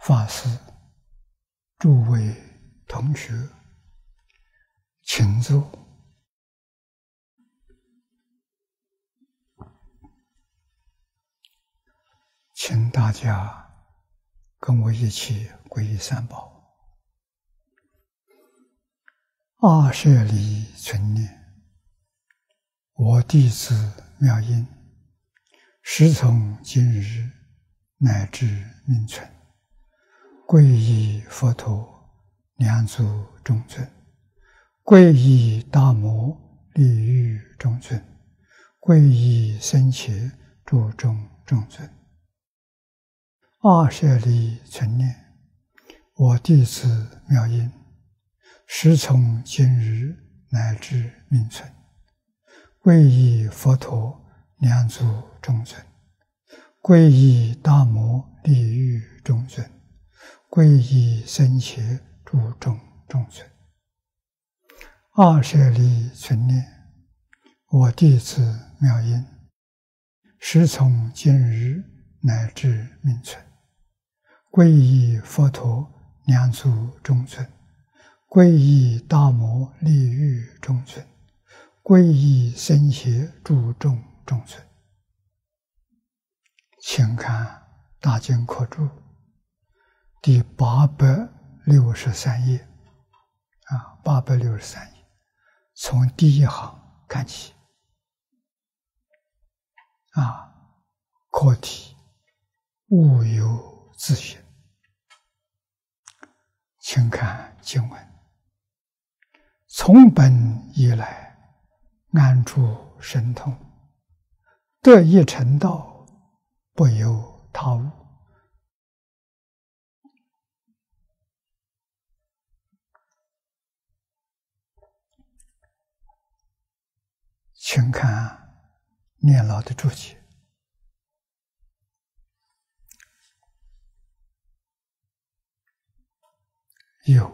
法师、诸位同学，请坐。请大家跟我一起皈依三宝。阿舍离存念，我弟子妙音，时从今日乃至命存，皈依佛陀、两足中尊，皈依大摩利欲中尊，皈依僧伽诸众中尊。阿舍离存念，我弟子妙音，时从今日乃至命存，皈依佛陀、两足中尊，皈依大摩利欲中尊，皈依僧伽诸众中尊。阿舍离存念，我弟子妙音，时从今日乃至命存，皈依佛陀、两足中尊，皈依大摩利欲中尊，皈依僧伽诸众中尊。请看大经课注第863页，863页，从第一行看起。课题勿有自性。请看经文：从本以来，安住神通，得一成道，不由他物。请看念老的注解。有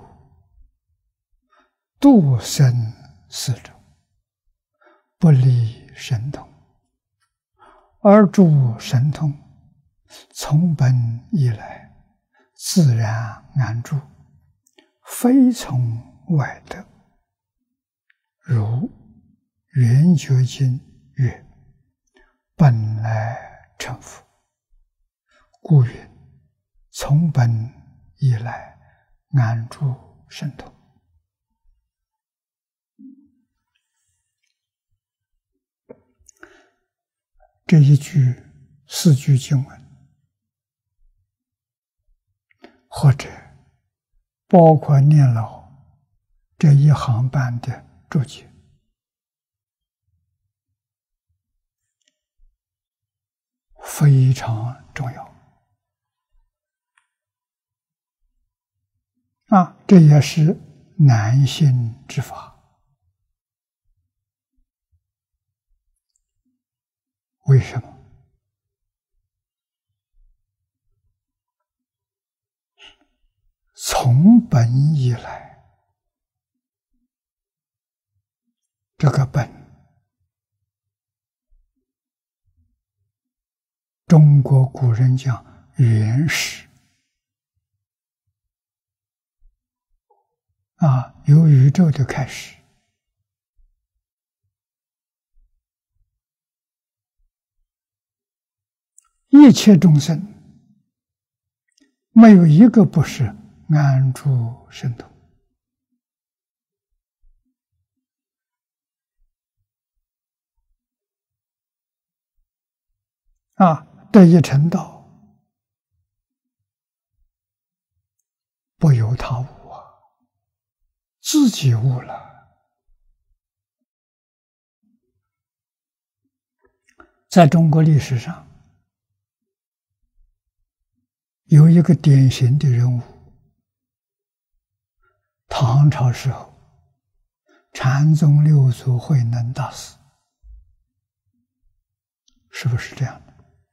度生四种，不离神通，而诸神通从本以来，自然安住，非从外得。如圆觉经曰：本来成佛，故云从本以来，安住神通。这一句四句经文，或者包括念老这一行半的注解，非常重要。这也是难信之法。为什么？从本以来，这个本，中国古人讲原始。由宇宙的开始，一切众生没有一个不是安住神通。得一成道，不由他物自己悟了。在中国历史上，有一个典型的人物，唐朝时候，禅宗六祖慧能大师，是不是这样的？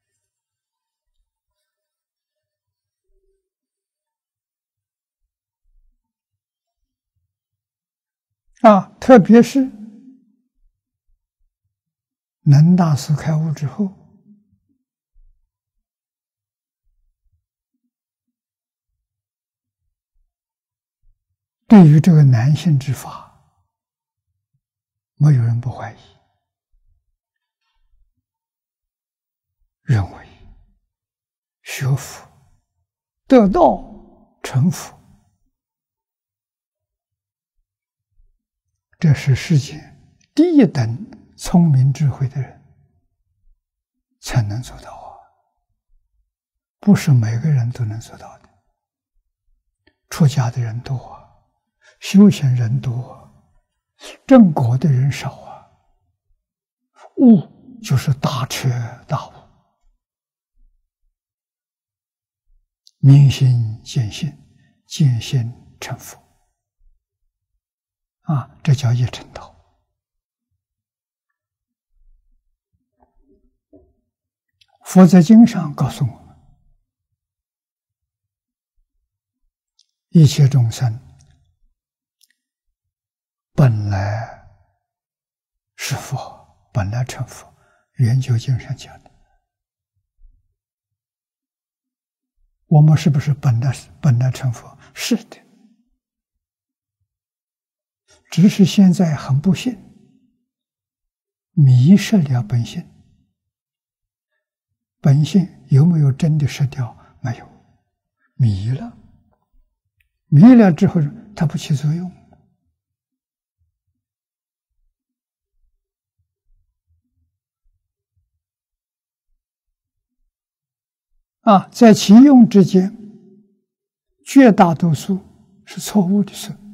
特别是能大师开悟之后， 对于这个难信之法，没有人不怀疑，认为学佛得道成佛，这是世间第一等聪明智慧的人才能做到啊，不是每个人都能做到的。出家的人多啊，修行人多啊，正果的人少啊。悟就是大彻大悟，明心见性，见性成佛啊，这叫一乘道。佛在经上告诉我们，一切众生本来是佛，本来成佛，圆觉经上讲的。我们是不是本来成佛？是的，只是现在很不幸，迷失了本性。本性有没有真的失掉？没有，迷了。迷了之后，它不起作用。在其用之间，绝大多数是错误的事。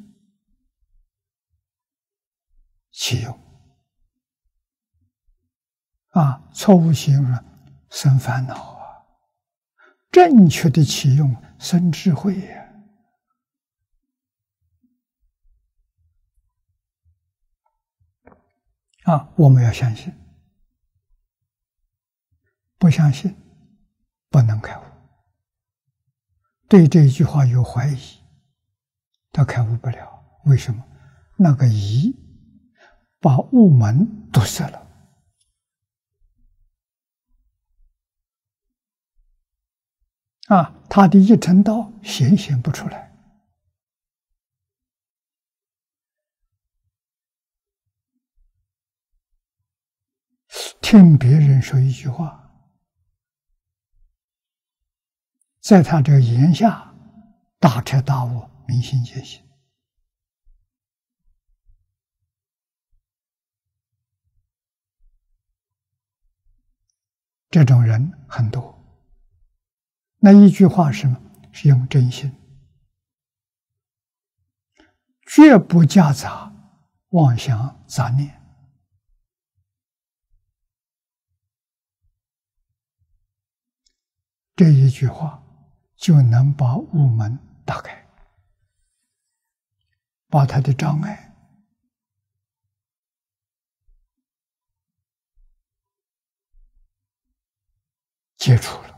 其用错误其用了，生烦恼啊；正确的其用生智慧我们要相信，不相信不能开悟。对这一句话有怀疑，他开悟不了。为什么？那个疑把悟门堵塞了。他的一乘道显现不出来。听别人说一句话，在他这个言下大彻大悟，明心见性。这种人很多。那一句话是什么？是用真心，绝不夹杂妄想杂念。这一句话就能把悟门打开，把他的障碍解除了。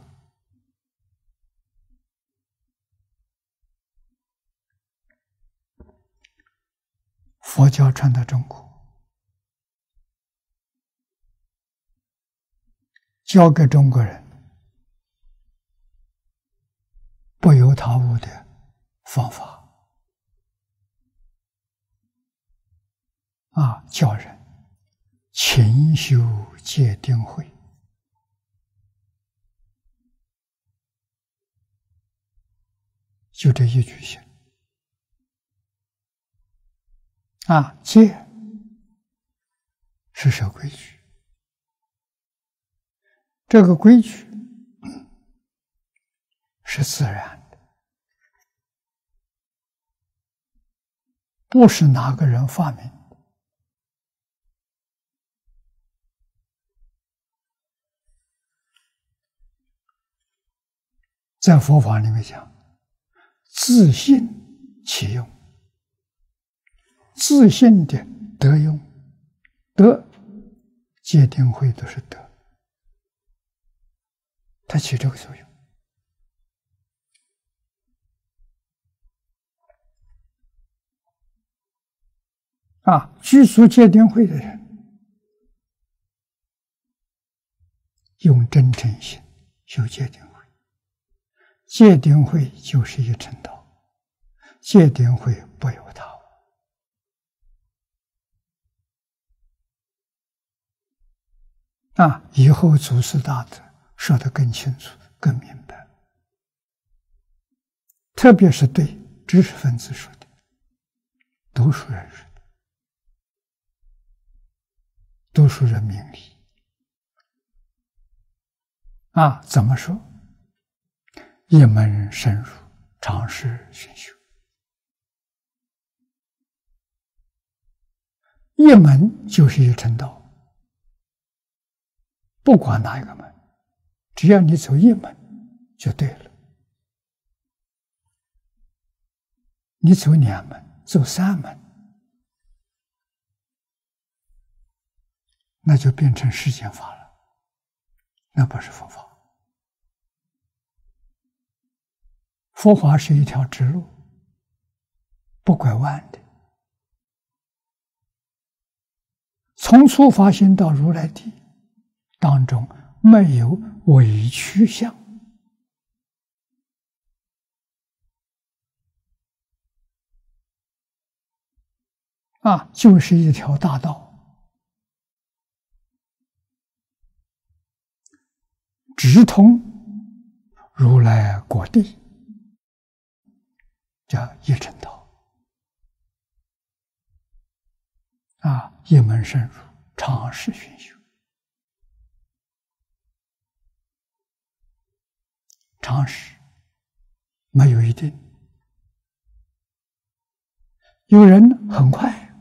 佛教传到中国，教给中国人不由他悟的方法教人勤修戒定慧，就这一句行戒是守规矩，这个规矩是自然的，不是哪个人发明。在佛法里面讲，自信其用，自信的得用，得戒定慧都是得，它起这个作用。具足戒定慧的人，用真诚心修戒定慧，戒定慧就是一乘道， 戒定慧不由他物。以后祖师大德说得更清楚、更明白，特别是对知识分子说的、读书人说的、读书人明理。怎么说？一门深入，常识熏修。一门就是一乘道，不管哪一个门，只要你走一门就对了。你走2门，走3门，那就变成世间法了，那不是佛法。佛法是一条直路，不拐弯的。从初发心到如来地当中，没有委曲相。就是一条大道，直通如来果地，叫一乘道。一门深入，常识熏修。常识没有一定，有人很快，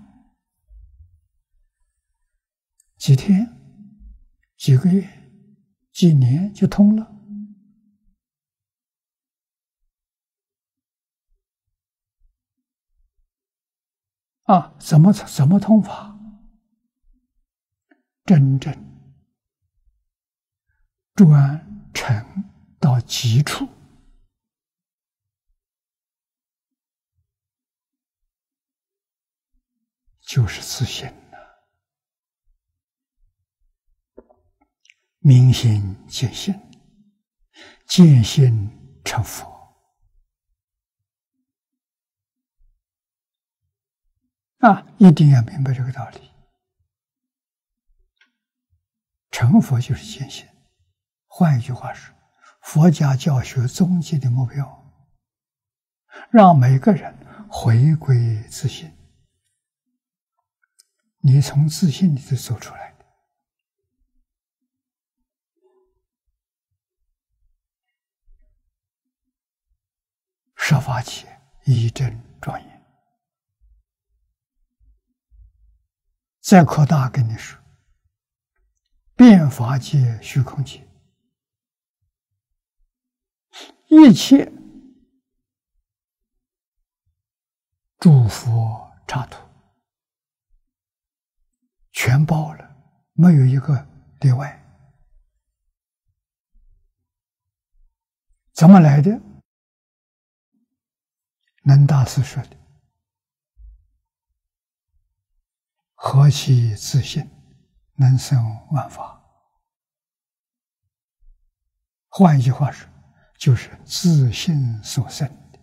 几天、几个月、几年就通了。怎么通法？真正专诚到极处，就是自信了。明心见性，见性成佛。一定要明白这个道理。成佛就是见性。换一句话说，佛家教学终极的目标，让每个人回归自信。你从自信里头走出来的。设法界一真庄严。再扩大跟你说，变法界、虚空界，一切诸佛刹土全包了，没有一个例外。怎么来的？能大师说的，何其自信，能生万法。换一句话说，就是自信所生的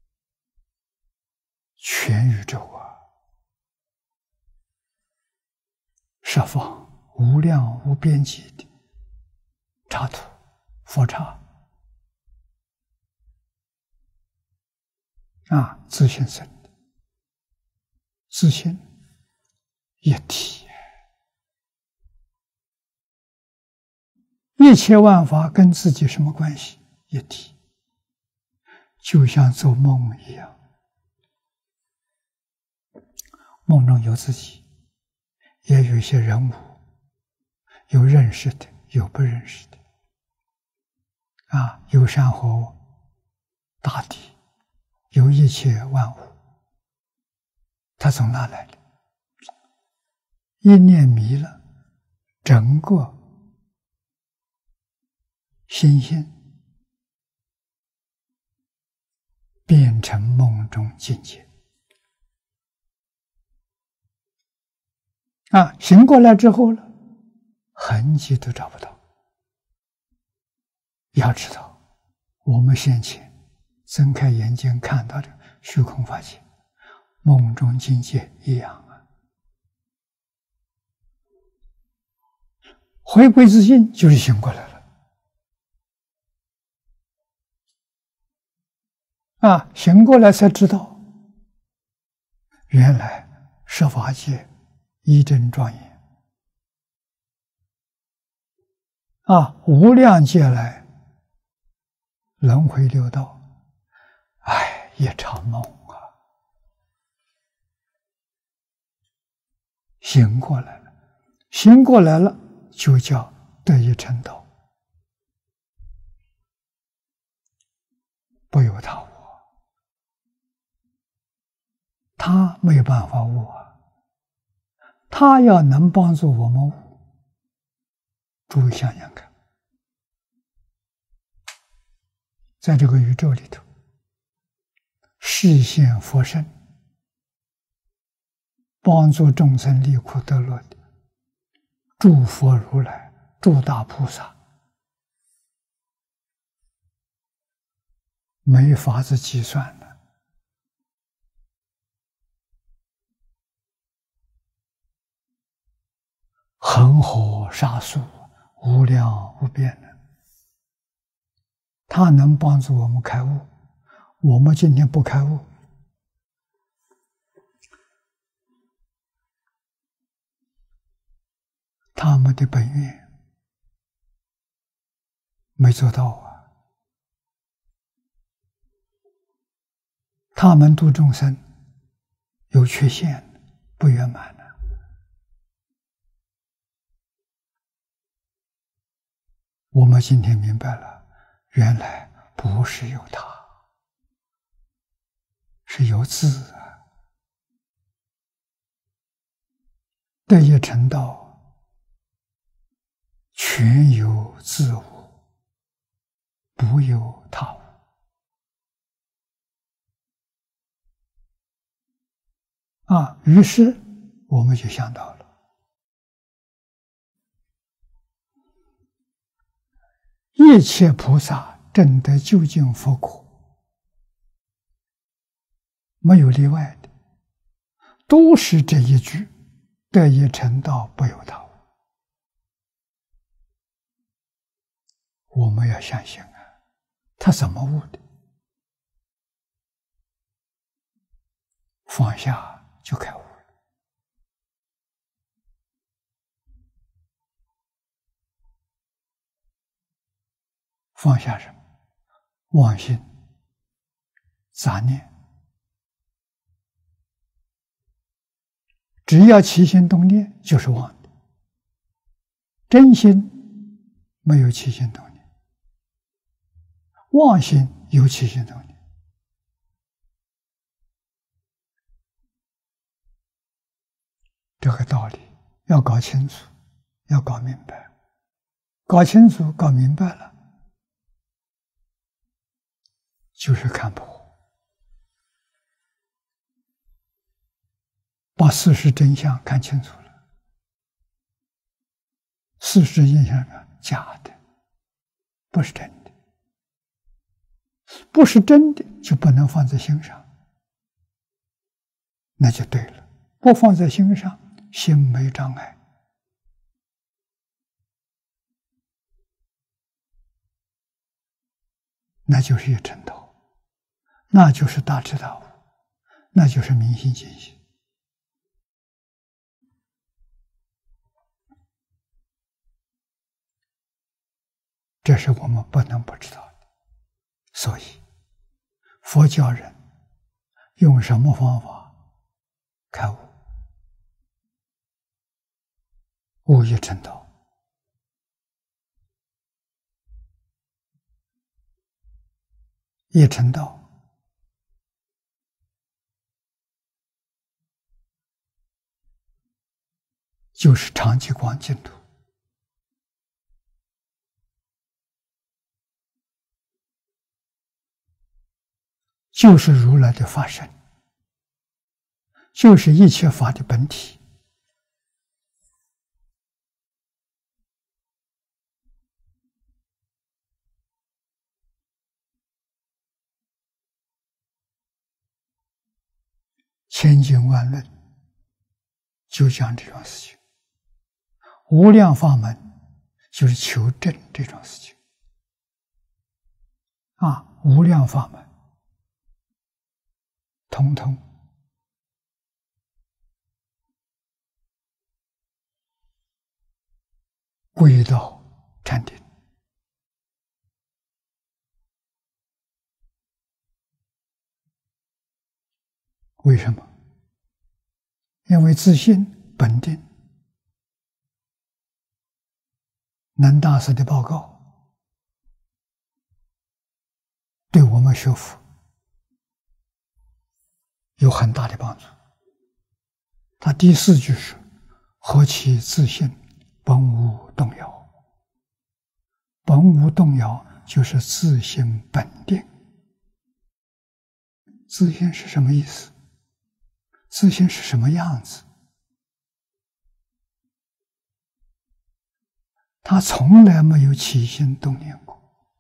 全宇宙十方无量无边际的刹土佛刹自信生的，自信一体，一切万法跟自己什么关系？一体，就像做梦一样，梦中有自己，也有一些人物，有认识的，有不认识的，有山河大地，有一切万物，它从哪来的？一念迷了，整个心性变成梦中境界。醒过来之后了，痕迹都找不到。要知道，我们先前睁开眼睛看到的虚空法界，梦中境界一样啊。回归自性就是醒过来了啊！醒过来才知道，原来十法界一真庄严啊，无量劫来轮回六道，哎，一场梦啊！醒过来了，醒过来了，就叫得以成道，不由他悟，他没有办法悟啊。他要能帮助我们悟，诸位想想看，在这个宇宙里头，示现佛身，帮助众生离苦得乐的诸佛如来、诸大菩萨，没法子计算的。恒河沙数，无量无边的，他能帮助我们开悟。我们今天不开悟，他们的本愿没做到啊。他们度众生有缺陷，不圆满的。我们今天明白了，原来不是有他，是有自啊。得以成道，全由自悟，不由他悟啊。于是我们就想到了，一切菩萨证得究竟佛果，没有例外的，都是这一句得以成道，不由他悟。我们要相信啊，他怎么悟的？放下就开悟了。放下什么？妄心、杂念。只要起心动念，就是妄的。真心没有起心动念，妄心有起心动念。这个道理要搞清楚，要搞明白。搞清楚、搞明白了，就是看破，把事实真相看清楚了。事实真相是假的，不是真的。不是真的，就不能放在心上，那就对了。不放在心上，心没障碍，那就是一成道，那就是大彻大悟，那就是明心见性。这是我们不能不知道的。所以佛教人用什么方法开悟？悟一成道。一成道就是长寂光净土，就是如来的法身，就是一切法的本体。 千经万论就讲这种事情，无量法门就是求证这种事情无量法门统统归到禅定。为什么？因为自信本定。南大师的报告对我们学佛有很大的帮助。他第4句是何其自信，本无动摇。本无动摇就是自信本定。自信是什么意思？自信是什么样子？他从来没有起心动念过。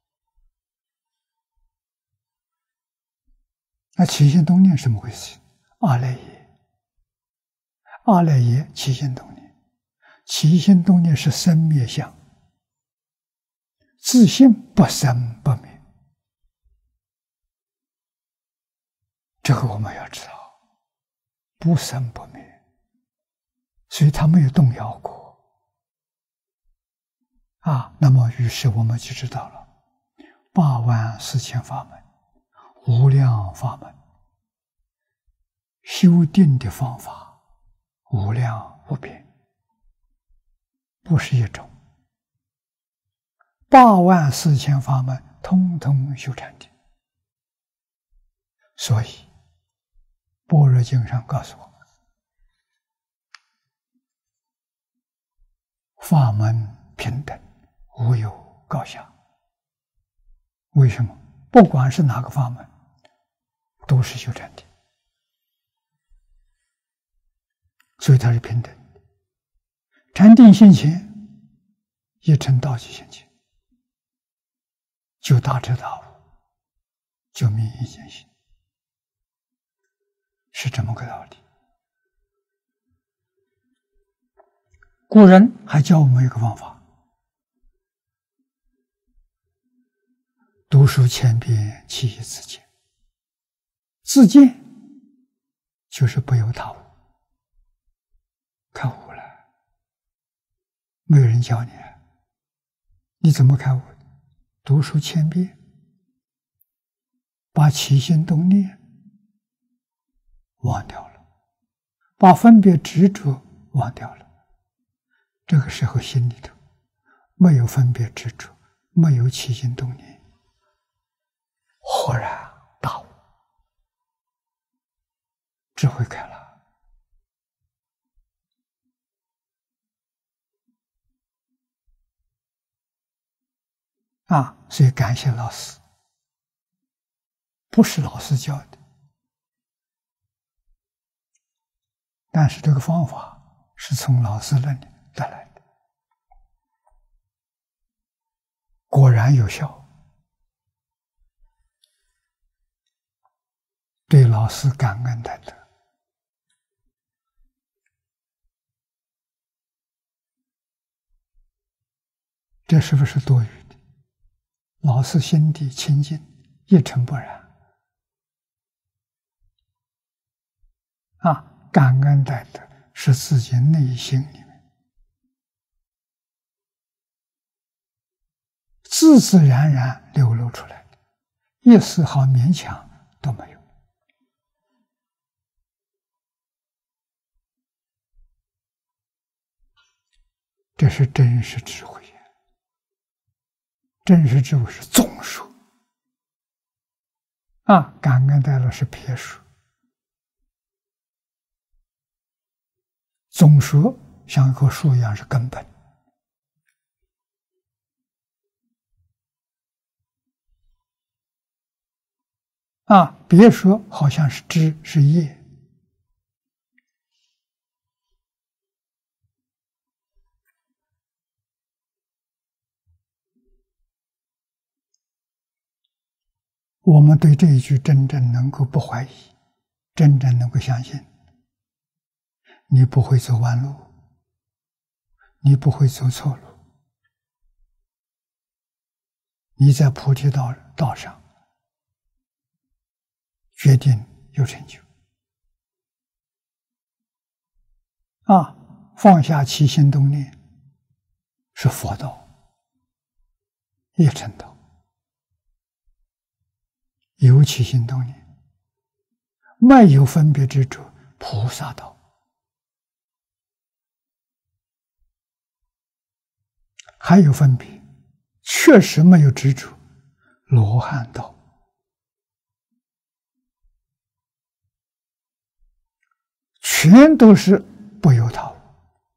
那起心动念什么回事？阿赖耶。阿赖耶起心动念，起心动念是生灭相，自信不生不灭。这个我们要知道，不生不灭，所以他没有动摇过那么于是我们就知道了84000法门，无量法门，修定的方法无量无边，不是一种。84000法门通通修禅定。所以般若经上告诉我们，法门平等，无有高下。为什么？不管是哪个法门，都是修禅定，所以它是平等的。禅定现前，一乘道即现前，就大彻大悟，就明意见性，是这么个道理。古人还教我们一个方法，读书千遍，其义自见。自见就是不由他悟，开悟了，没有人教你，你怎么开悟？读书千遍，把起心动念忘掉了，把分别执着忘掉了。这个时候心里头没有分别执着，没有起心动念，豁然大悟，智慧开了。所以感谢老师，不是老师教的，但是这个方法是从老师那里得来的，果然有效。对老师感恩戴德。这是不是多余的？老师心地清净，一尘不染。感恩戴德是自己内心里面自自然然流露出来的，一丝毫勉强都没有。这是真实智慧。真实智慧是总数感恩戴德是撇数。总数像一棵树一样是根本，别说好像是枝是叶。我们对这一句真正能够不怀疑，真正能够相信， 你不会走弯路，你不会走错路，你在菩提道上决定有成就。放下起心动念是佛道，一乘道。有起心动念，没有分别执着，菩萨道。还有分别，确实没有执着，罗汉道。全都是不由他物。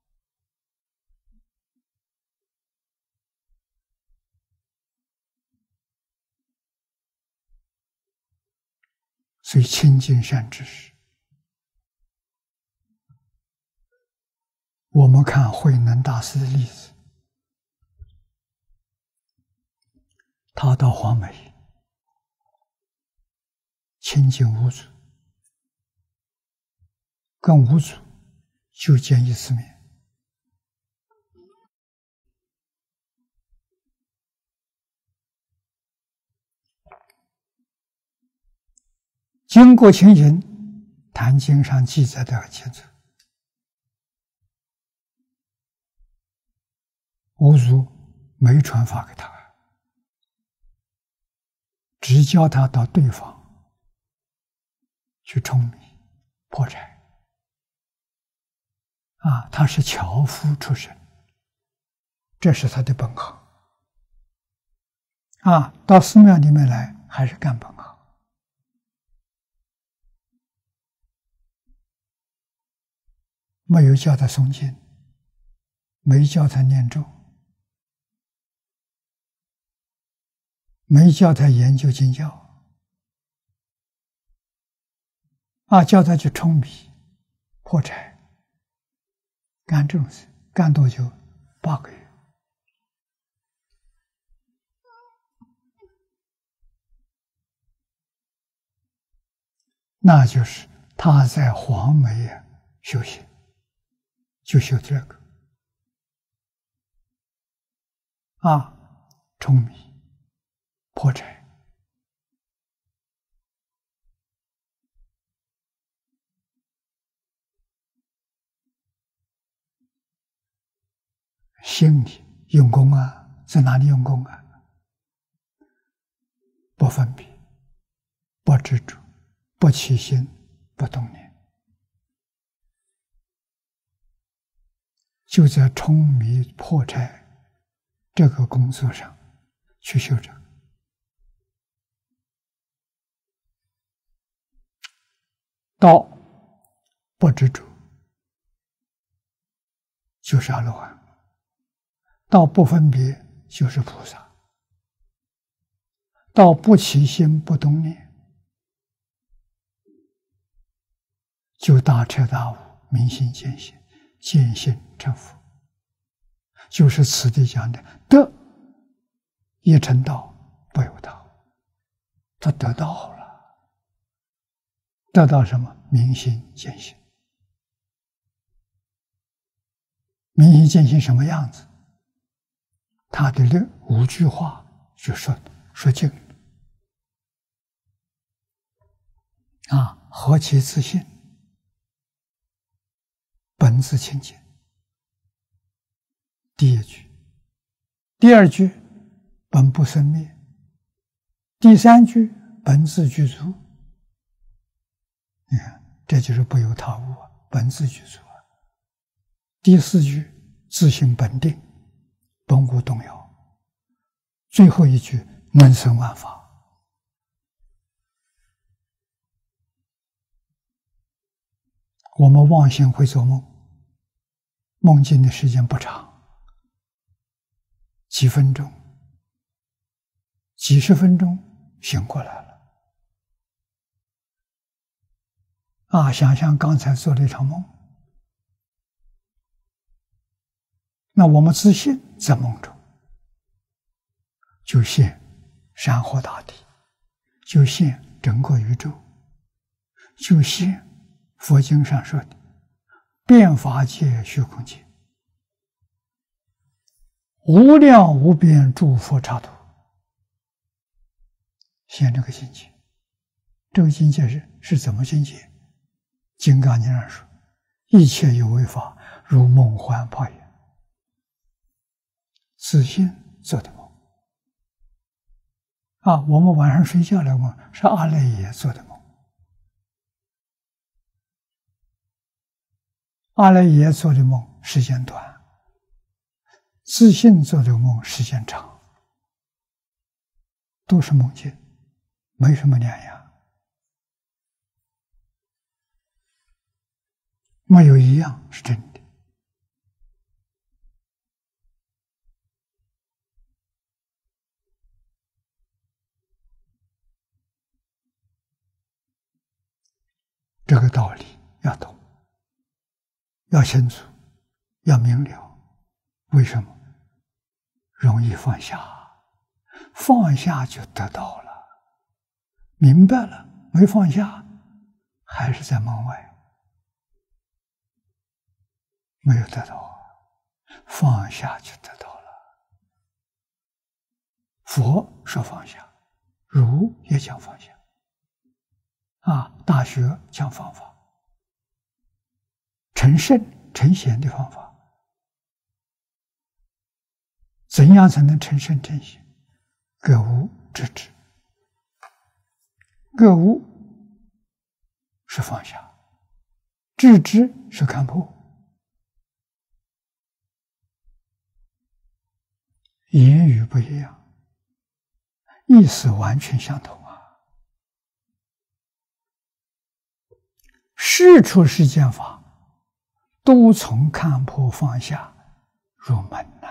所以亲近善知识。我们看慧能大师的例子，他到黄梅亲近五祖，跟五祖就见一次面。经过情形，坛经上记载的很清楚。五祖没传法给他，只教他到对方去舂米破柴。他是樵夫出身，这是他的本行。到寺庙里面来还是干本行。没有教他诵经，没教他念咒，没教他研究经教，教他去舂米破柴，干这种事，干多久？8个月。那就是他在黄梅修行，就修这个舂米破柴。心里用功在哪里用功不分别，不执着，不起心，不动念，就在舂米破柴这个工作上去修正。道不执着就是阿罗汉，道不分别就是菩萨，道不起心不动念就大彻大悟，明心见性，见性成佛。就是此地讲的得一成道，不由他物。他得到了，得到什么？明心见性。明心见性什么样子？他的这5句话就说尽了。何其自信，本自清净。第1句，第2句本不生灭，第3句本自具足。你看，这就是不由他物本自具足。第4句自性本定，本无动摇。最后1句能生万法。我们妄心会做梦，梦境的时间不长，几分钟、几十分钟醒过来了。想象刚才做了一场梦，那我们自信在梦中，就现山河大地，就现整个宇宙，就现佛经上说的， 遍法界虚空界，无量无边诸佛刹土，现这个境界。这个境界是怎么境界？金刚经上说：“一切有为法，如梦幻泡影。”自信做的梦啊！我们晚上睡觉的梦是阿赖耶做的梦，阿赖耶做的梦时间短，自信做的梦时间长，都是梦境，没什么两样，没有一样是真的。这个道理要懂，要清楚，要明了。为什么？容易放下，放下就得到了。明白了，没放下，还是在门外，没有得到。放下就得到了。佛说放下，儒也讲放下。大学讲方法，成圣成贤的方法。怎样才能成圣成贤？格物致知。格物是放下，致知是看破。言语不一样，意思完全相同。事出世间法，都从看破放下入门呐。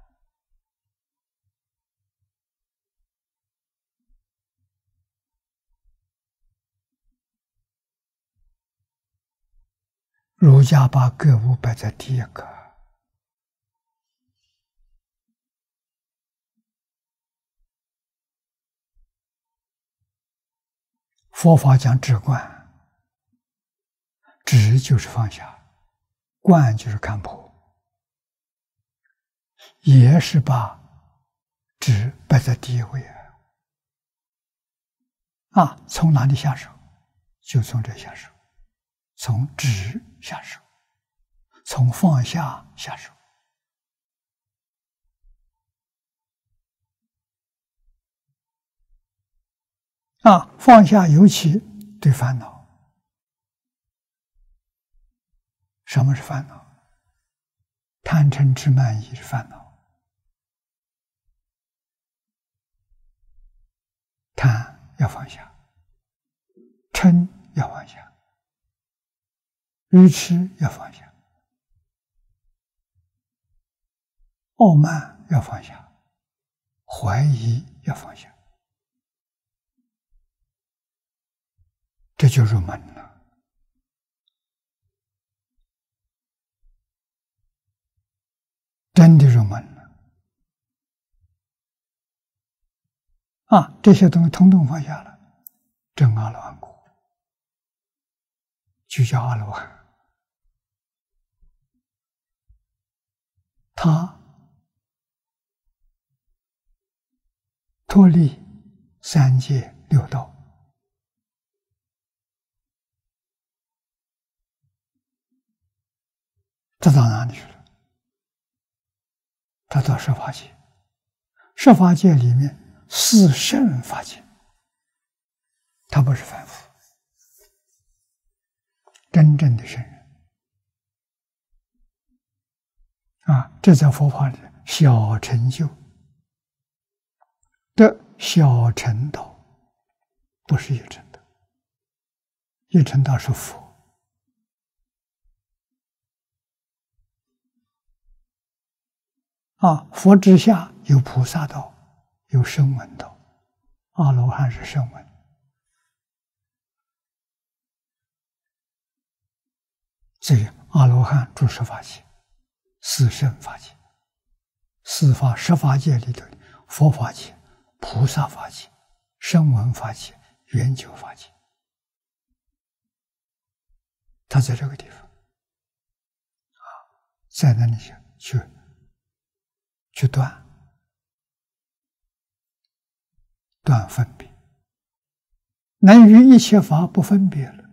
儒家把格物摆在第一个。佛法讲止观。止就是放下，观就是看破，也是把止摆在第一位从哪里下手？就从这下手，从止下手，从放下下手。放下尤其对烦恼。什么是烦恼？贪嗔痴慢疑是烦恼。贪要放下，嗔要放下，愚痴要放下，傲慢要放下，怀疑要放下，这就入门了。真的入门了这些东西统统放下了，证阿罗汉果，就叫阿罗汉。他脱离三界六道，这到哪里去了？他到十法界，十法界里面四圣法界，他不是凡夫，真正的圣人这在佛法里小成就的小乘道，不是一乘道，一乘道是佛。佛之下有菩萨道，有声闻道，阿罗汉是声闻。所以阿罗汉住十法界，四圣法界，四法十法界里头的佛法界、菩萨法界、声闻法界、圆觉法界，他在这个地方。 在那里去断分别，能于一切法不分别了，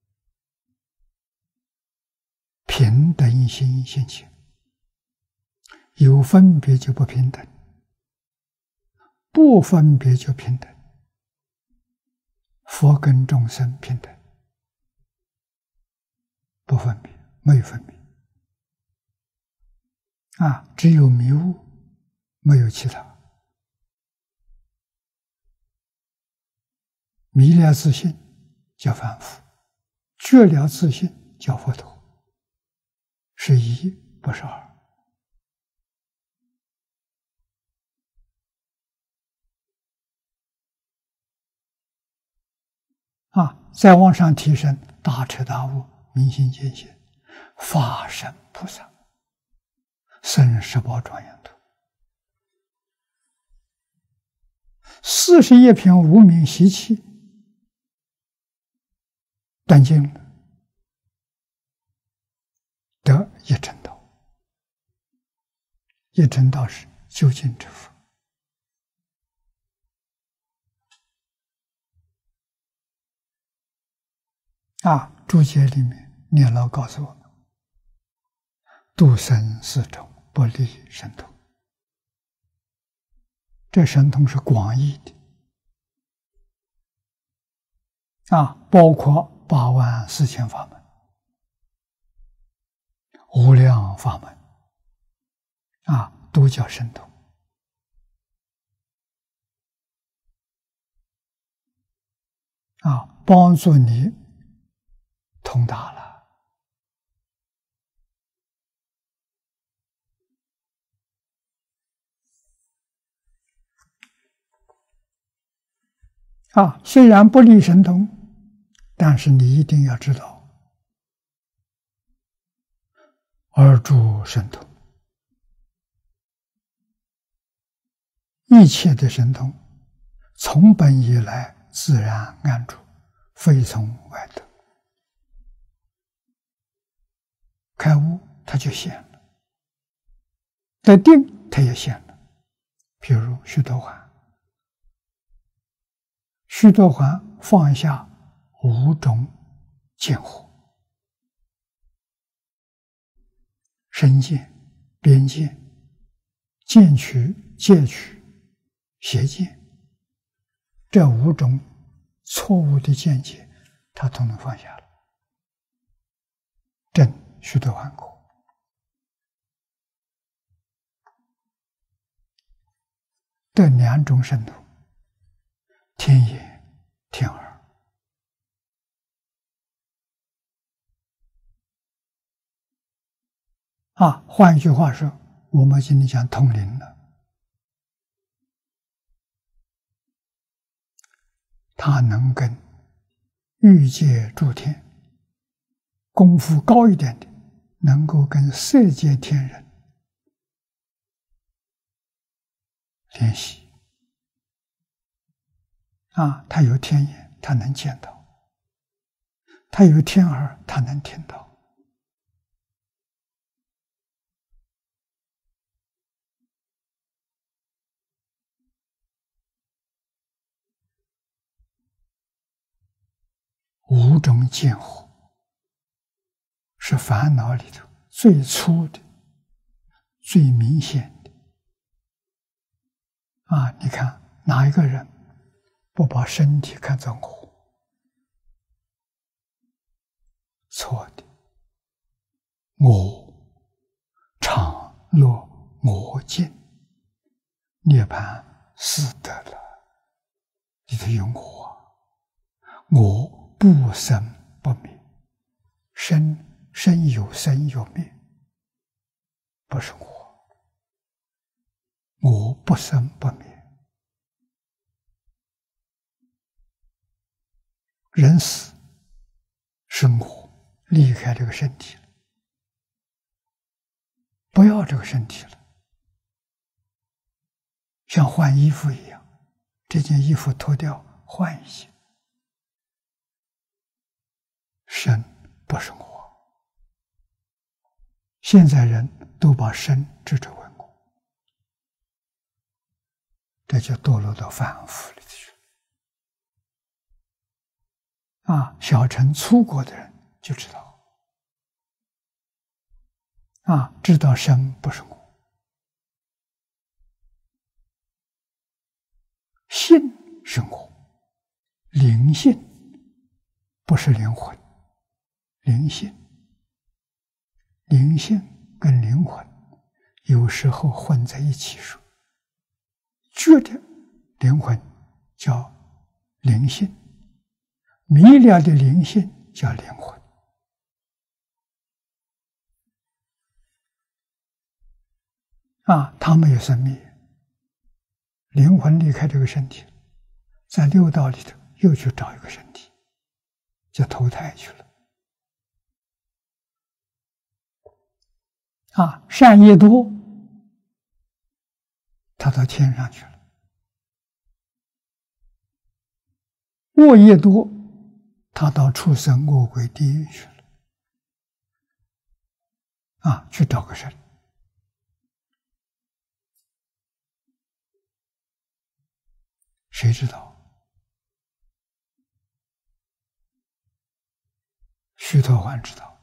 平等心现前。有分别就不平等，不分别就平等。佛跟众生平等，不分别，没有分别。只有迷雾，没有其他。迷了自信叫凡夫，觉了自信叫佛陀，是一，不是二。再往上提升，大彻大悟，明心见性，法身菩萨，生十宝庄严图，41品无名习气断尽了，得一真道。一真道是究竟之佛。注解里面念老告诉我们，度生四种，不离神通。这神通是广义的，包括84000法门，无量法门，都叫神通。帮助你通达了。虽然不离神通，但是你一定要知道，而诸神通，一切的神通，从本以来自然安住，非从外得。开悟它就现了，在定它也现了。譬如须陀洹，须陀洹放下5种见惑：身见、边见、见取、戒取、邪见，这5种错误的见解，他都能放下了，证须陀洹果。这2种神通，天眼、天耳。换一句话说，我们今天讲通灵了，他能跟欲界诸天功夫高一点的，能够跟色界天人联系。他有天眼，他能见到；他有天耳，他能听到。5种见惑是烦恼里头最粗的、最明显的。你看哪一个人不把身体看作我？错的，我常落我见，涅槃是得了，里头有我不生不灭，生有生有灭，不是我不生不灭。人死是我离开这个身体了，不要这个身体了，像换衣服一样，这件衣服脱掉换一件。身不是我， 现在人都把身执着为我，这就堕落到凡夫里去了。小乘粗果的人就知道，知道身不是我，性是我，灵性不是灵魂，灵性跟灵魂有时候混在一起说，觉得灵魂叫灵性，迷了的灵性叫灵魂。它没有生灭，灵魂离开这个身体，在六道里头又去找一个身体，就投胎去了。善业多，他到天上去了；恶业多，他到畜生、恶鬼、地狱去了。去找个神。谁知道？须陀洹知道，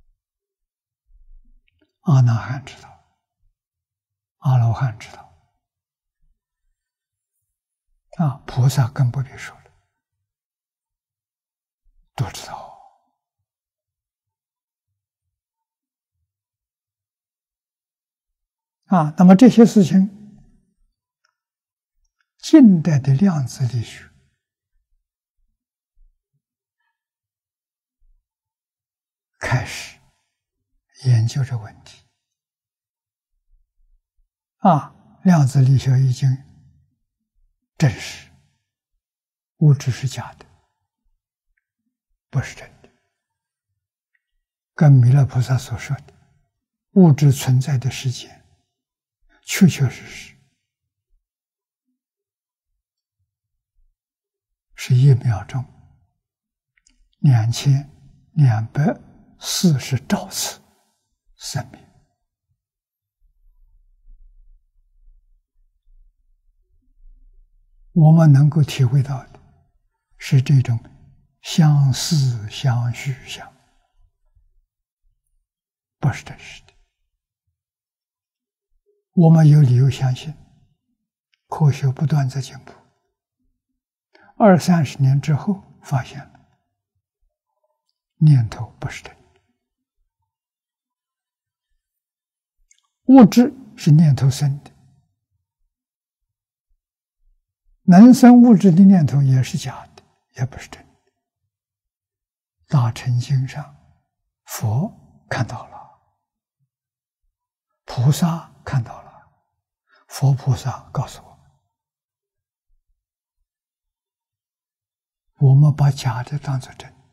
阿那含知道，阿罗汉知道，菩萨更不必说了，都知道。那么这些事情，近代的量子力学开始研究这问题。量子力学已经证实，物质是假的，不是真的。跟弥勒菩萨所说的物质存在的时间，确确实实是1秒钟2240兆次生命。我们能够体会到的是这种相似相续相，不是真实的。我们有理由相信，科学不断在进步，20-30年之后发现了念头不是真的，物质是念头生的，能生物质的念头也是假的，也不是真的。大乘经上，佛看到了，菩萨看到了，佛菩萨告诉我们把假的当作真的，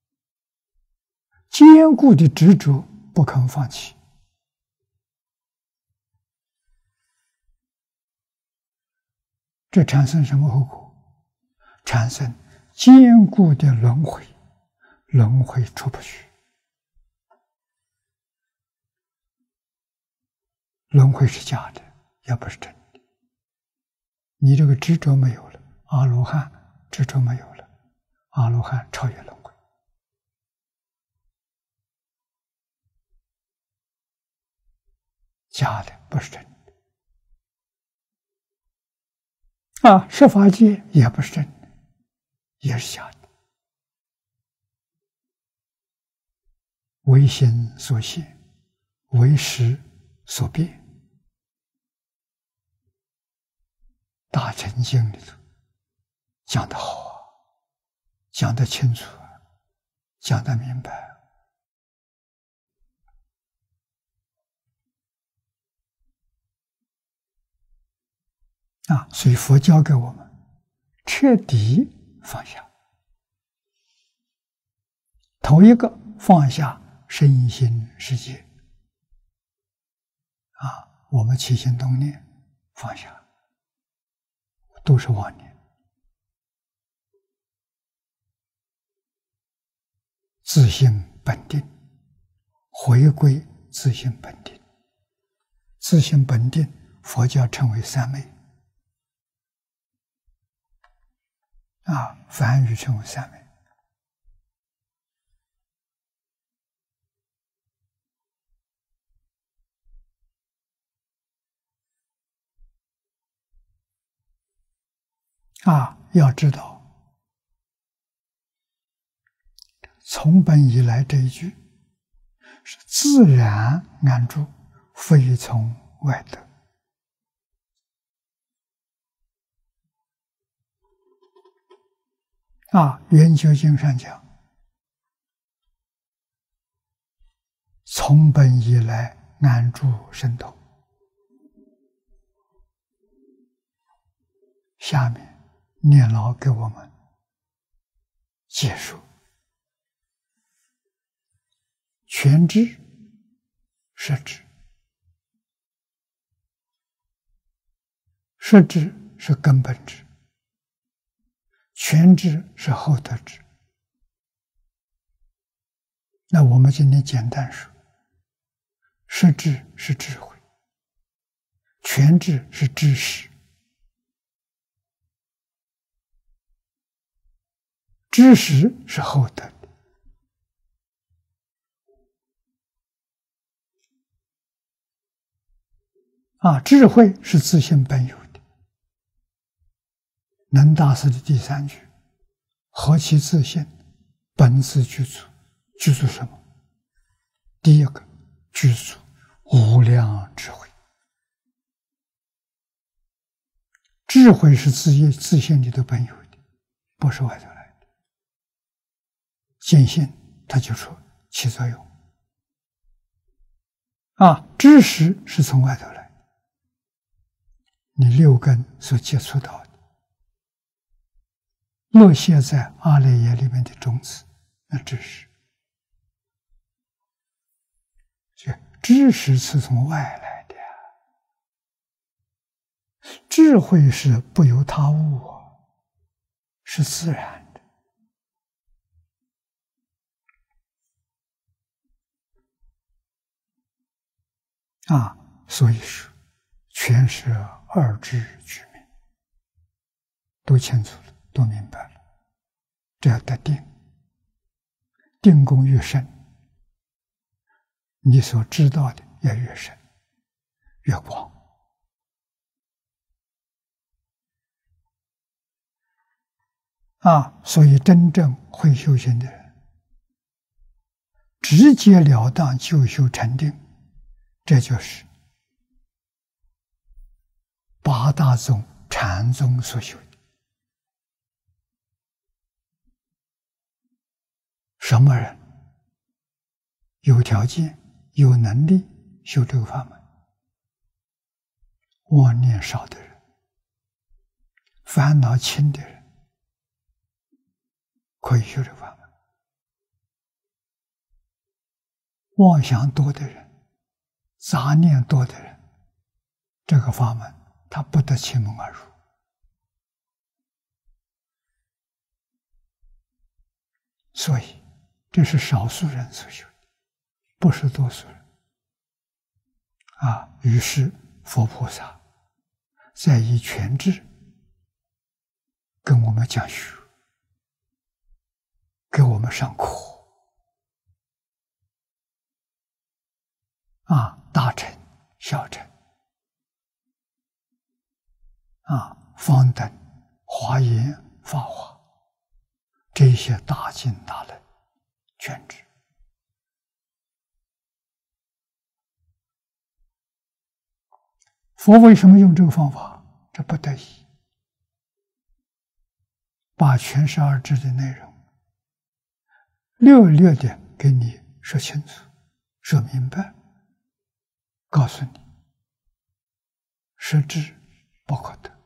坚固的执着不肯放弃，这产生什么后果？产生坚固的轮回，轮回出不去。轮回是假的，也不是真的。你这个执着没有了，阿罗汉执着没有了，阿罗汉超越轮回。假的不是真的。十法界也不是真的，也是假的。为心所现，为识所变。大乘经里头讲得好，讲得清楚，讲得明白。所以佛教给我们彻底放下。头一个放下身心世界，我们起心动念放下，都是妄念，自性本定，回归自性本定。自性本定，佛教称为三昧。梵语称为三昧。要知道，从本以来这一句是自然安住，非从外得。圆觉经上讲，从本以来安住神通。下面念老给我们解说：全知是知，实知是根本知，全知是后得知。那我们今天简单说，实知是智慧，全知是知识，知识是后得的。智慧是自性本有的。能大师的第三句，何其自性，本自具足。具足什么？第一个，具足无量智慧。智慧是自性里的本有的，不是外头来的。见性它就说起作用。知识是从外头来的，你六根所接触到的，落谢在阿赖耶里面的种子，那知识。知识是从外来的，智慧是不由他物，是自然的。所以说，全是二智具名，都清楚了，都明白了。这要得定，定功越深，你所知道的也越深越广。所以真正会修行的人，直截了当就修成定，这就是八大宗禅宗所修的。什么人有条件有能力修这个法门？妄念少的人，烦恼轻的人，可以修这个法门。妄想多的人，杂念多的人，这个法门他不得其门而入。所以这是少数人所修的，不是多数人。于是佛菩萨在以全智跟我们讲学，给我们上课。大乘、小乘，方等、华严、法华，这些大经大论全知。佛为什么用这个方法？这不得已，把全十二支的内容略略的给你说清楚、说明白，告诉你，实质不可得，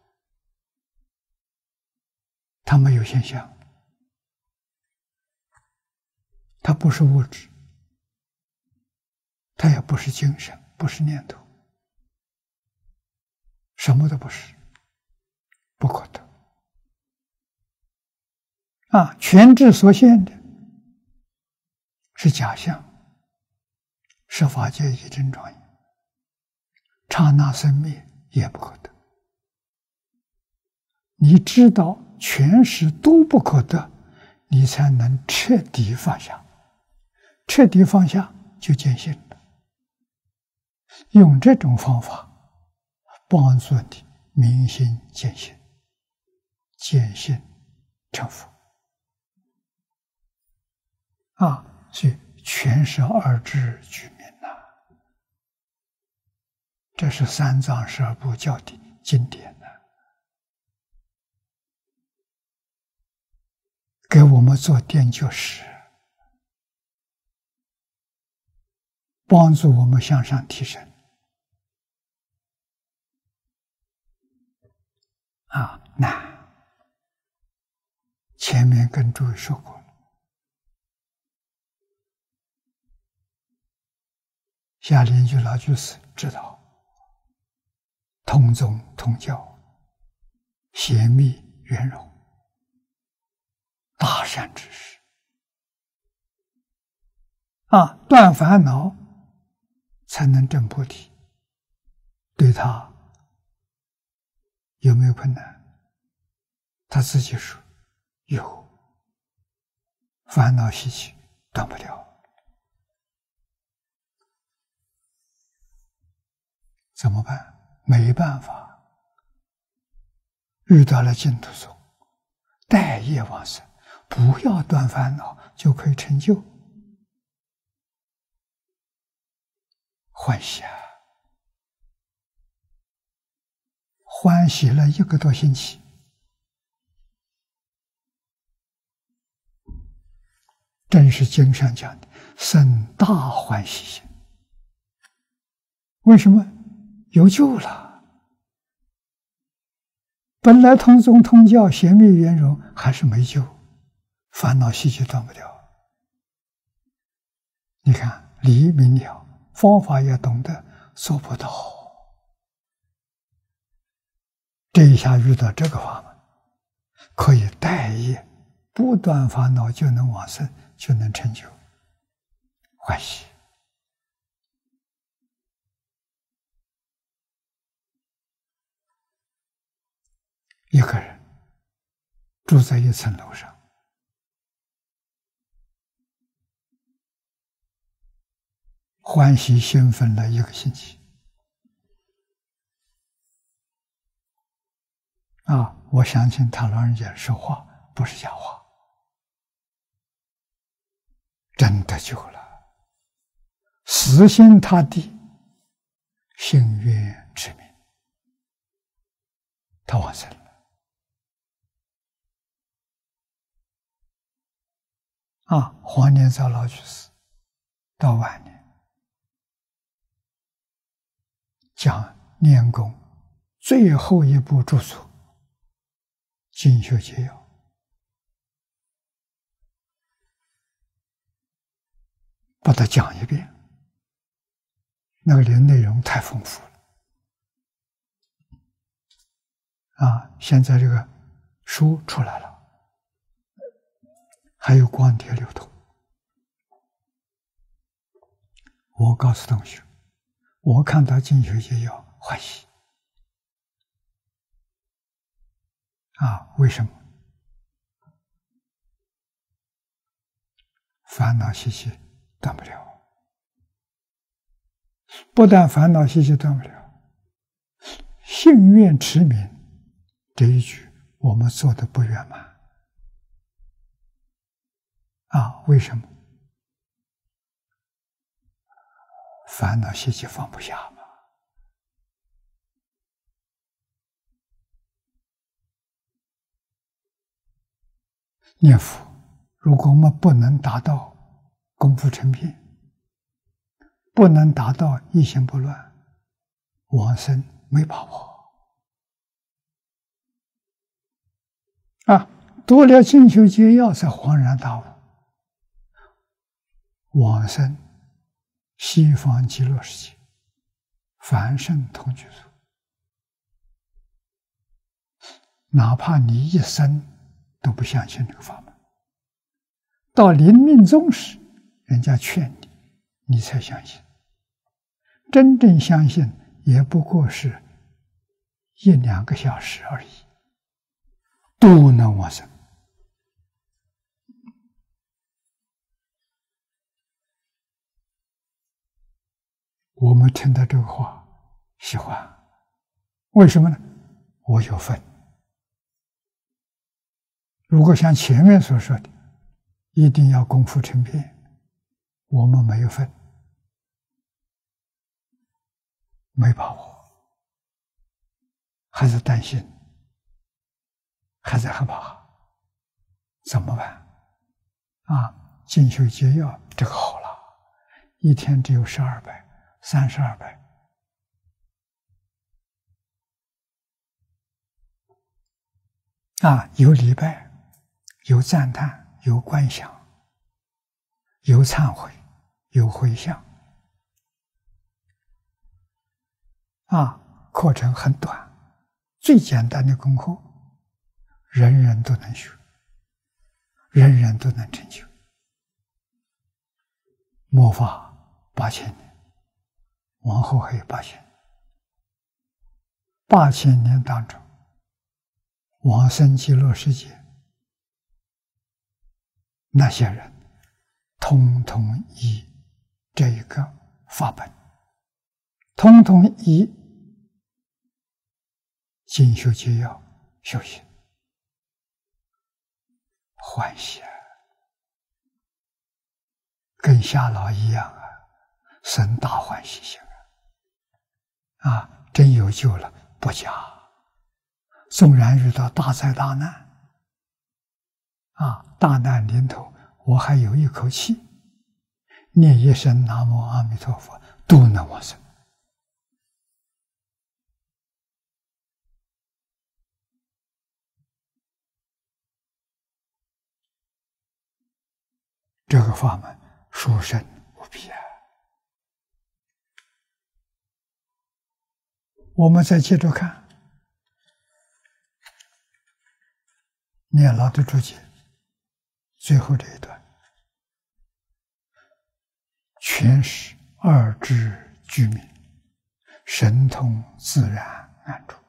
它没有现象，它不是物质，它也不是精神，不是念头，什么都不是，不可得。全智所现的是假象， 十法界一真庄严，刹那生灭也不可得。你知道全实都不可得，你才能彻底放下。彻底放下就见性了。用这种方法帮助你明心见性，见性成佛。所以全是二智具名呐。这是三藏十二部教的经典呐，给我们做垫脚石，帮助我们向上提升。难，前面跟诸位说过了。下莲居老居士知道，同宗同教，贤密圆融，大善之事。断烦恼才能证菩提。对他有没有困难？他自己说有，烦恼习气断不了。怎么办？没办法，遇到了净土宗，待业往生，不要断烦恼，就可以成就。欢喜啊！欢喜了1个多星期，正是经上讲的生大欢喜心。为什么？有救了。本来同宗同教，贤密圆融，还是没救，烦恼习气断不了。你看，理明了，方法也懂得，做不到。这一下遇到这个法门，可以待业，不断烦恼就能往生，就能成就，欢喜。一个人住在一层楼上，欢喜兴奋了1个星期。我相信他老人家说话不是假话，真的救了，死心塌地，心愿持名，他往生了。黄念造老居士到晚年讲念功最后一部著作《精修捷要》，把它讲一遍，那个内容太丰富了。现在这个书出来了，还有光碟流通。我告诉同学，我看到《精修捷要》欢喜。为什么？烦恼习气断不了，不但烦恼习气断不了，信愿持名这一句我们做的不圆满。为什么？烦恼习气放不下嘛。念佛，如果我们不能达到功夫成片，不能达到一心不乱，往生没把握。读了精修捷要才恍然大悟，往生西方极乐世界，凡圣同居处。哪怕你一生都不相信这个法门，到临命终时，人家劝你，你才相信。 真正相信也不过是1、2个小时而已，都能往生。我们听到这个话喜欢，为什么呢？我有份。如果像前面所说的，一定要功夫成片，我们没有份，没把握，还是担心，还在害怕，怎么办？进修戒要这个好了，一天只有1200、3200。有礼拜，有赞叹，有观想，有忏悔，有回向。课程很短，最简单的功课，人人都能学，人人都能成就。末法8000年，往后还有8000年。8000年当中，往生极乐世界，那些人通通以这一个法本，通通以进修戒要修行，欢喜跟夏老一样生大欢喜心真有救了，不假。纵然遇到大灾大难，大难临头，我还有一口气，念一声南无阿弥陀佛，都能往生。这个法门殊胜无比我们再接着看念老的注解最后这一段，全是二智具名，神通自然安住。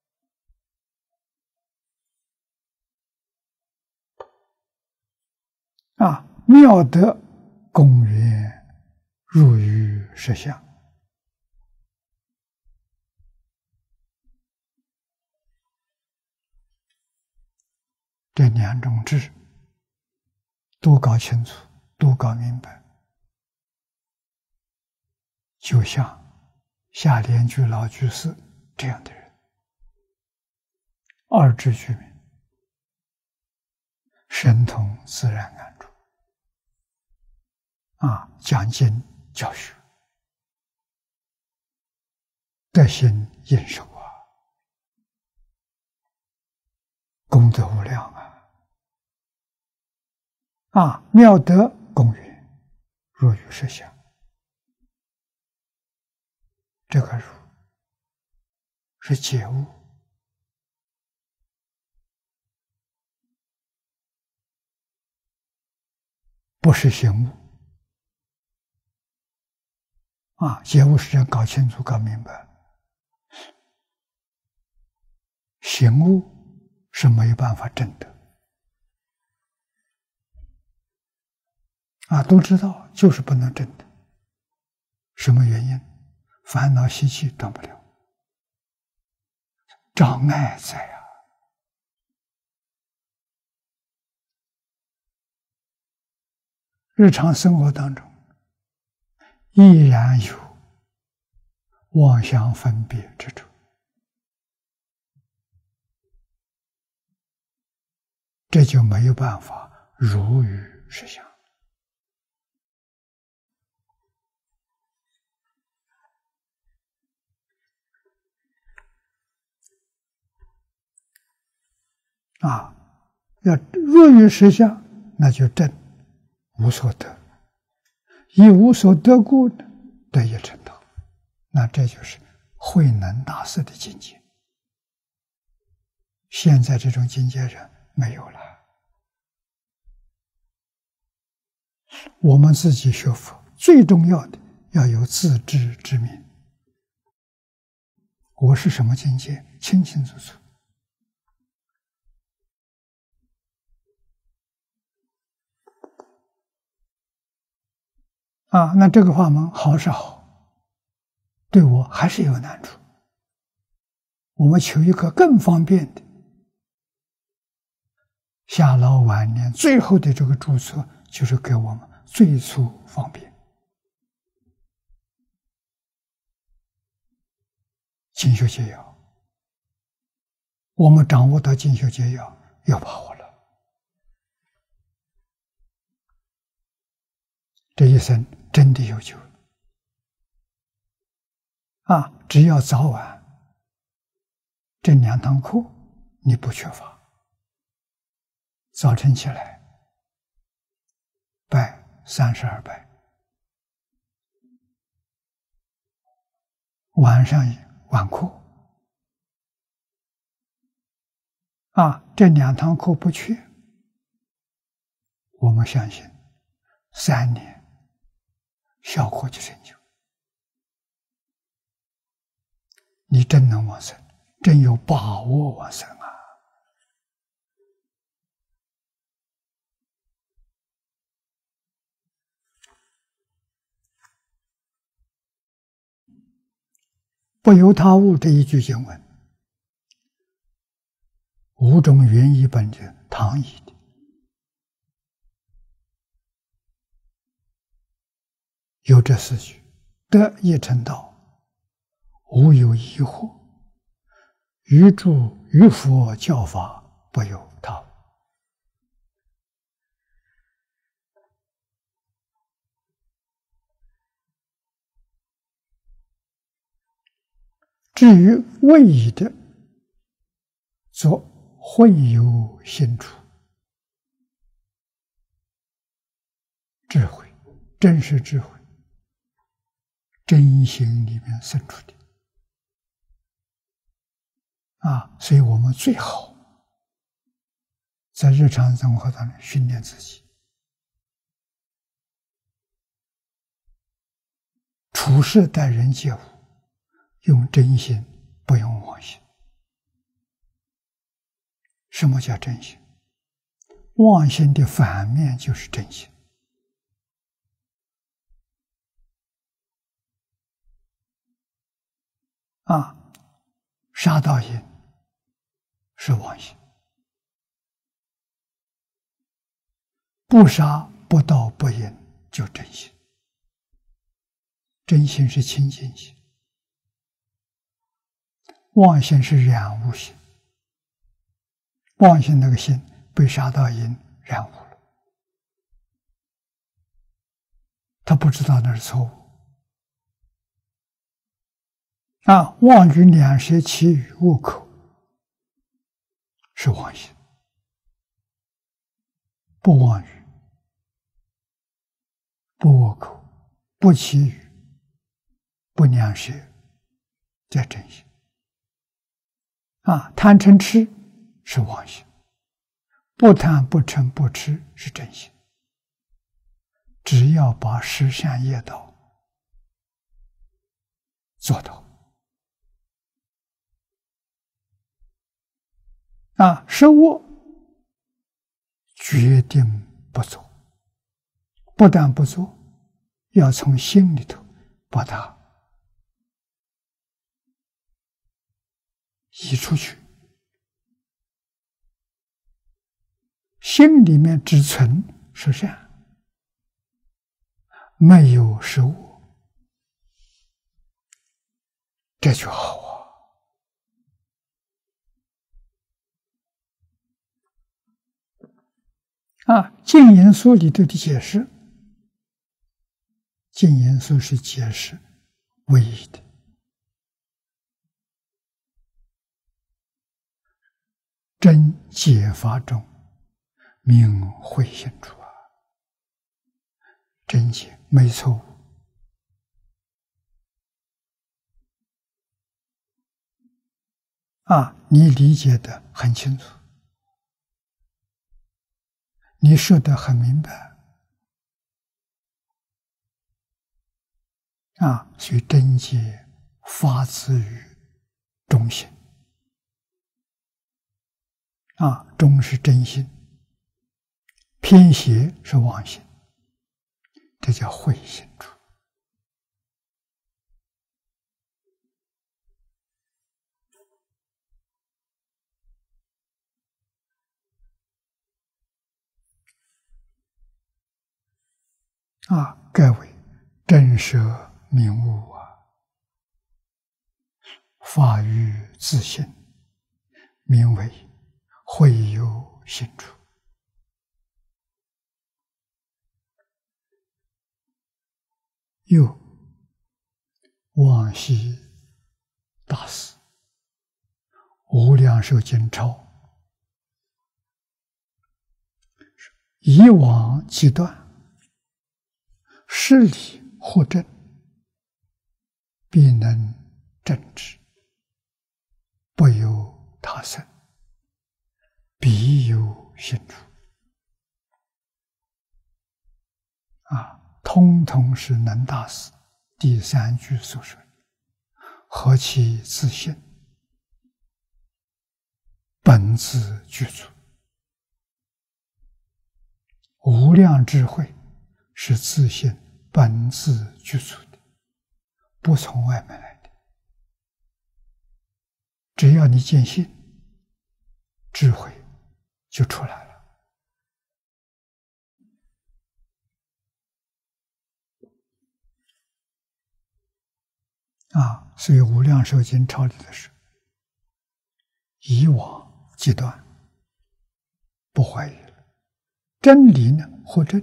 妙德公园入于实相。这2种智都搞清楚，都搞明白，就像夏莲居老居士这样的人，二智具名，神通自然安住，讲经教学，德行应受功德无量妙德公园入于实相。这个入是解悟，不是醒悟解悟是要搞清楚搞明白，醒悟是没有办法证的都知道，就是不能证的。什么原因？烦恼习气断不了，障碍在日常生活当中依然有妄想分别之处，这就没有办法如于实相。要入于实相，那就证无所得，以无所得故得以成道，那这就是慧能大师的境界。现在这种境界人没有了。我们自己学佛最重要的要有自知之明， 我是什么境界，清清楚楚。那这个法门好是好，对我还是有难处。我们求一个更方便的，下老晚年最后的这个注册，就是给我们最初方便。精修解要，我们掌握到精修解要，有把握了。这一生真的有救只要早晚这2堂课你不缺乏，早晨起来拜32拜，晚上晚课这2堂课不缺，我们相信3年效果就成就。你真能往生，真有把握往生不由他物这一句经文，五种原译本的唐译的，有这4句：得一成道，无有疑惑，于诸于佛教法不由他物。至于未译的，则会有心处，智慧，真实智慧，真心里面生出的所以我们最好在日常生活当中训练自己，处事待人接物用真心，不用妄心。什么叫真心？妄心的反面就是真心。杀盗淫是妄心，不杀不盗不淫就真心。真心是清净心，妄心是染污心。妄心那个心被杀盗淫染污了，他不知道那是错误。妄语两舌绮语恶口是妄心，不妄语，不恶口，不绮语，不两舌，这真心。贪嗔痴是妄心，不贪不嗔不痴是真心。只要把十善业道做到十恶决定不做，不但不做，要从心里头把它移出去。心里面只存十善，没有十恶，这就好净言书里头的解释，净言书是解释唯一的，真解法中明慧心处真解没错误。你理解的很清楚，你说得很明白所以真解发自于中心中是真心，偏邪是妄心，这叫慧心处。盖为真实明悟法于自性，名为慧有心处。又往昔大师无量寿经钞，以往即断，事理或正，必能正之，不由他生，必有心处。通通是能大师第三句所说，何其自性，本自具足。无量智慧是自性本自具足的，不从外面来的。只要你见性，智慧就出来了。所以无量寿经抄里的是以往即断，不怀疑了。真理呢，或真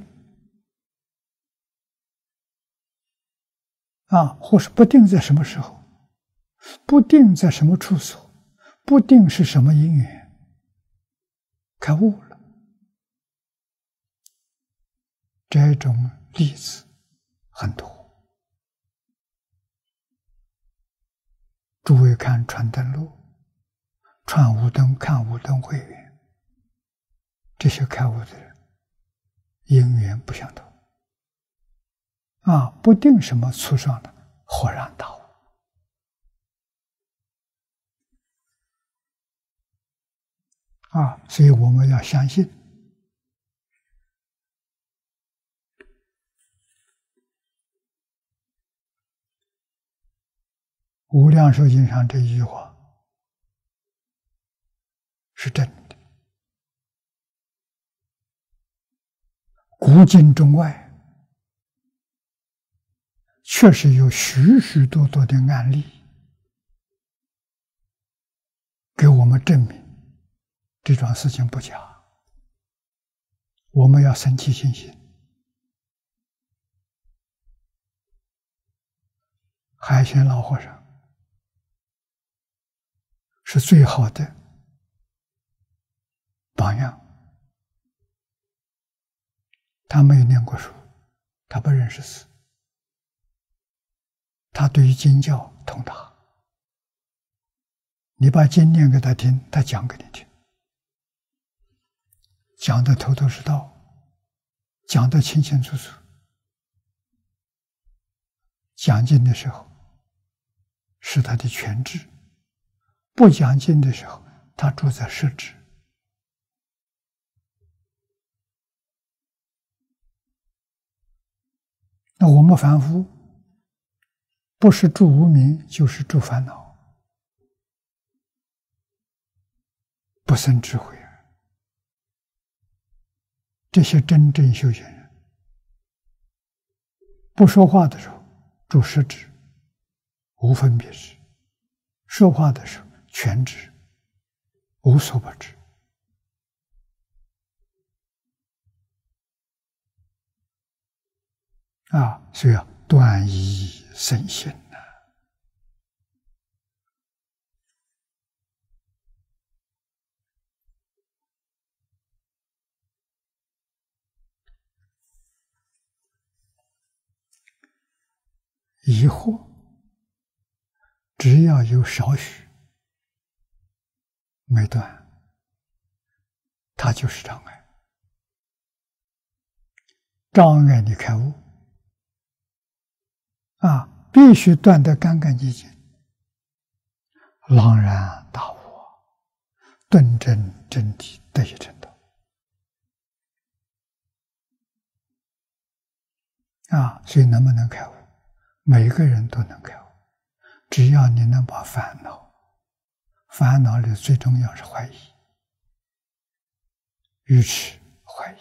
或是不定在什么时候，不定在什么处所，不定是什么因缘，开悟了。这种例子很多。诸位看传灯录，传无灯，看无灯会员，这些开悟的人因缘不相同不定什么处上的豁然大悟所以我们要相信无量寿经上这一句话是真的，古今中外确实有许许多多的案例给我们证明这桩事情不假，我们要生起信心。海鲜老和尚是最好的榜样。他没有念过书，他不认识字，他对于经教通达。你把经念给他听，他讲给你听，讲得头头是道，讲得清清楚楚。讲经的时候是他的全智，不讲经的时候他住在实智。那我们凡夫不是住无明，就是住烦恼，不生智慧。这些真正修行人不说话的时候住实智，无分别智；说话的时候全智，无所不知。所以断疑生信疑惑只要有少许没断，它就是障碍。障碍你开悟必须断得干干净净。 朗然大悟，顿证真谛，得以成道。所以能不能开悟？每个人都能开悟，只要你能把烦恼里最重要是怀疑、愚痴、怀疑，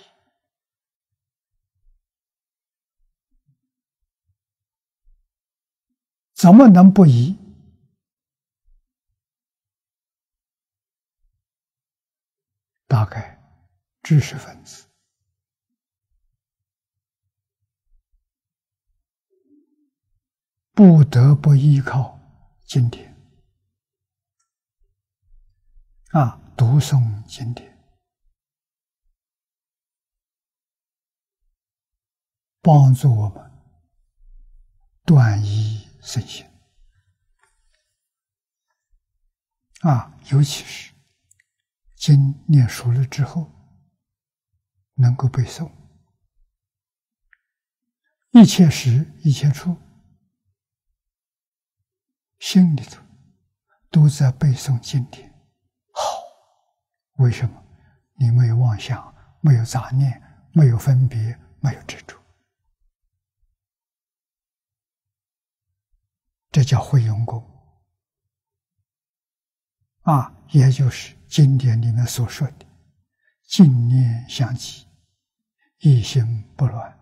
怎么能不疑？大概知识分子不得不依靠经典读诵经典，帮助我们断疑生信尤其是经念熟了之后，能够背诵，一切时一切处，心里头都在背诵经典。好，为什么？你没有妄想，没有杂念，没有分别，没有执着，这叫会用功也就是经典里面所说的净念相继，一心不乱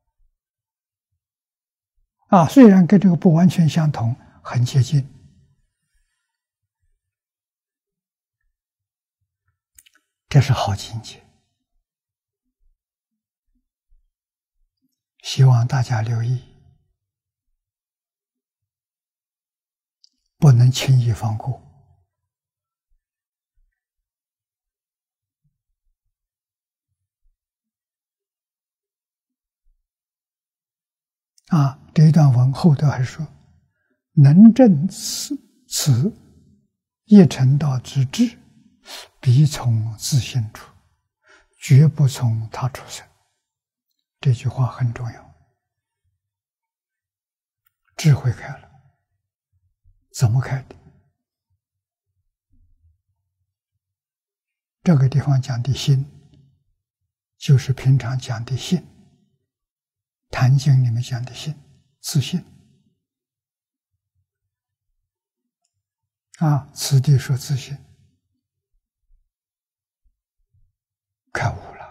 虽然跟这个不完全相同，很接近，这是好境界。希望大家留意，不能轻易放过这一段文后头还说，能证此一成道之智，必从自性出，绝不从他处生。这句话很重要。智慧开了，怎么开的？这个地方讲的心，就是平常讲的性，坛经里面讲的性，自性此地说自性，开悟了。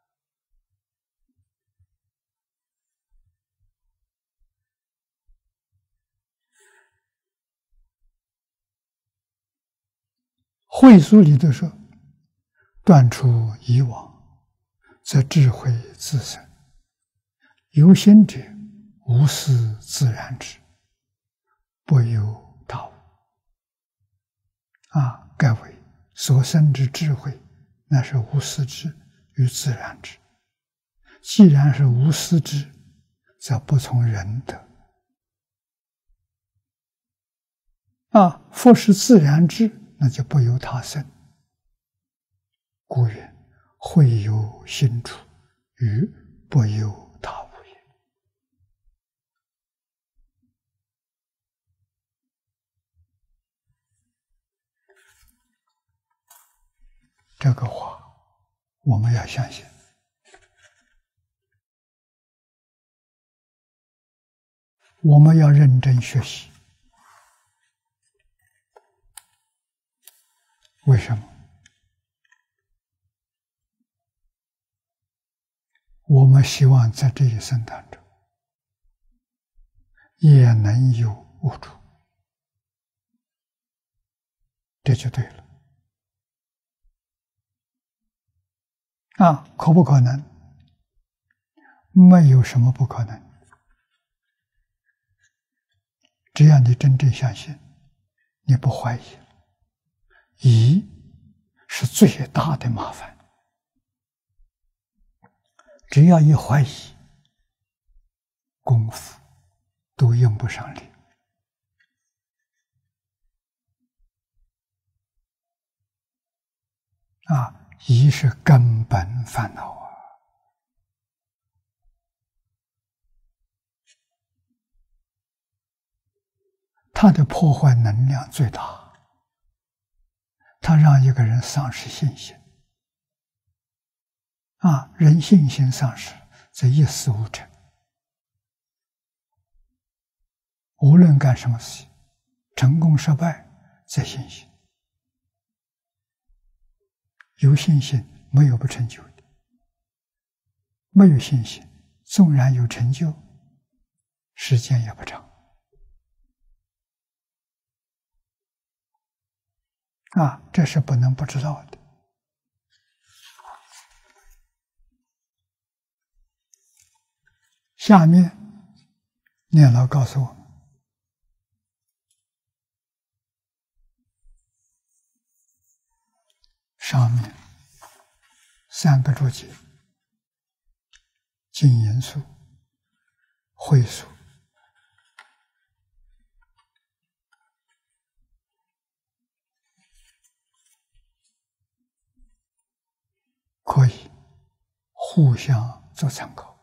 慧疏里头说，断除以往，则智慧自生。有心者，无私自然之，不由他物。盖为所生之智慧，那是无私之与自然之。既然是无私之，则不从人得。复是自然之，那就不由他生。故曰：慧由心出，与不由他物也。这个话我们要相信，我们要认真学习。为什么？我们希望在这一生当中也能有悟处，这就对了。可不可能？没有什么不可能。只要你真正相信，你不怀疑，疑是最大的麻烦。只要一怀疑，功夫都用不上力。疑是根本烦恼它的破坏能量最大。 他让一个人丧失信心。人信心丧失，则一事无成。无论干什么事情，成功失败在信心。有信心没有不成就的，没有信心纵然有成就，时间也不长。这是不能不知道的。下面念老告诉我们，上面3个注解：净言书、会书、可以互相做参考。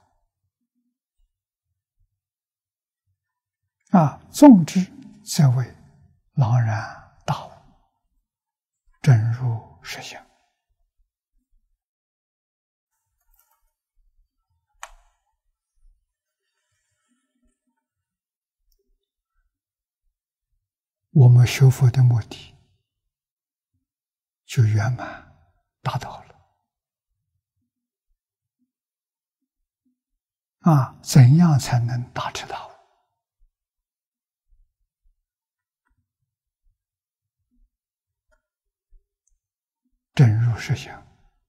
纵之则为朗然大悟，真如实相。我们学佛的目的就圆满达到了。怎样才能大彻大悟？真如实相，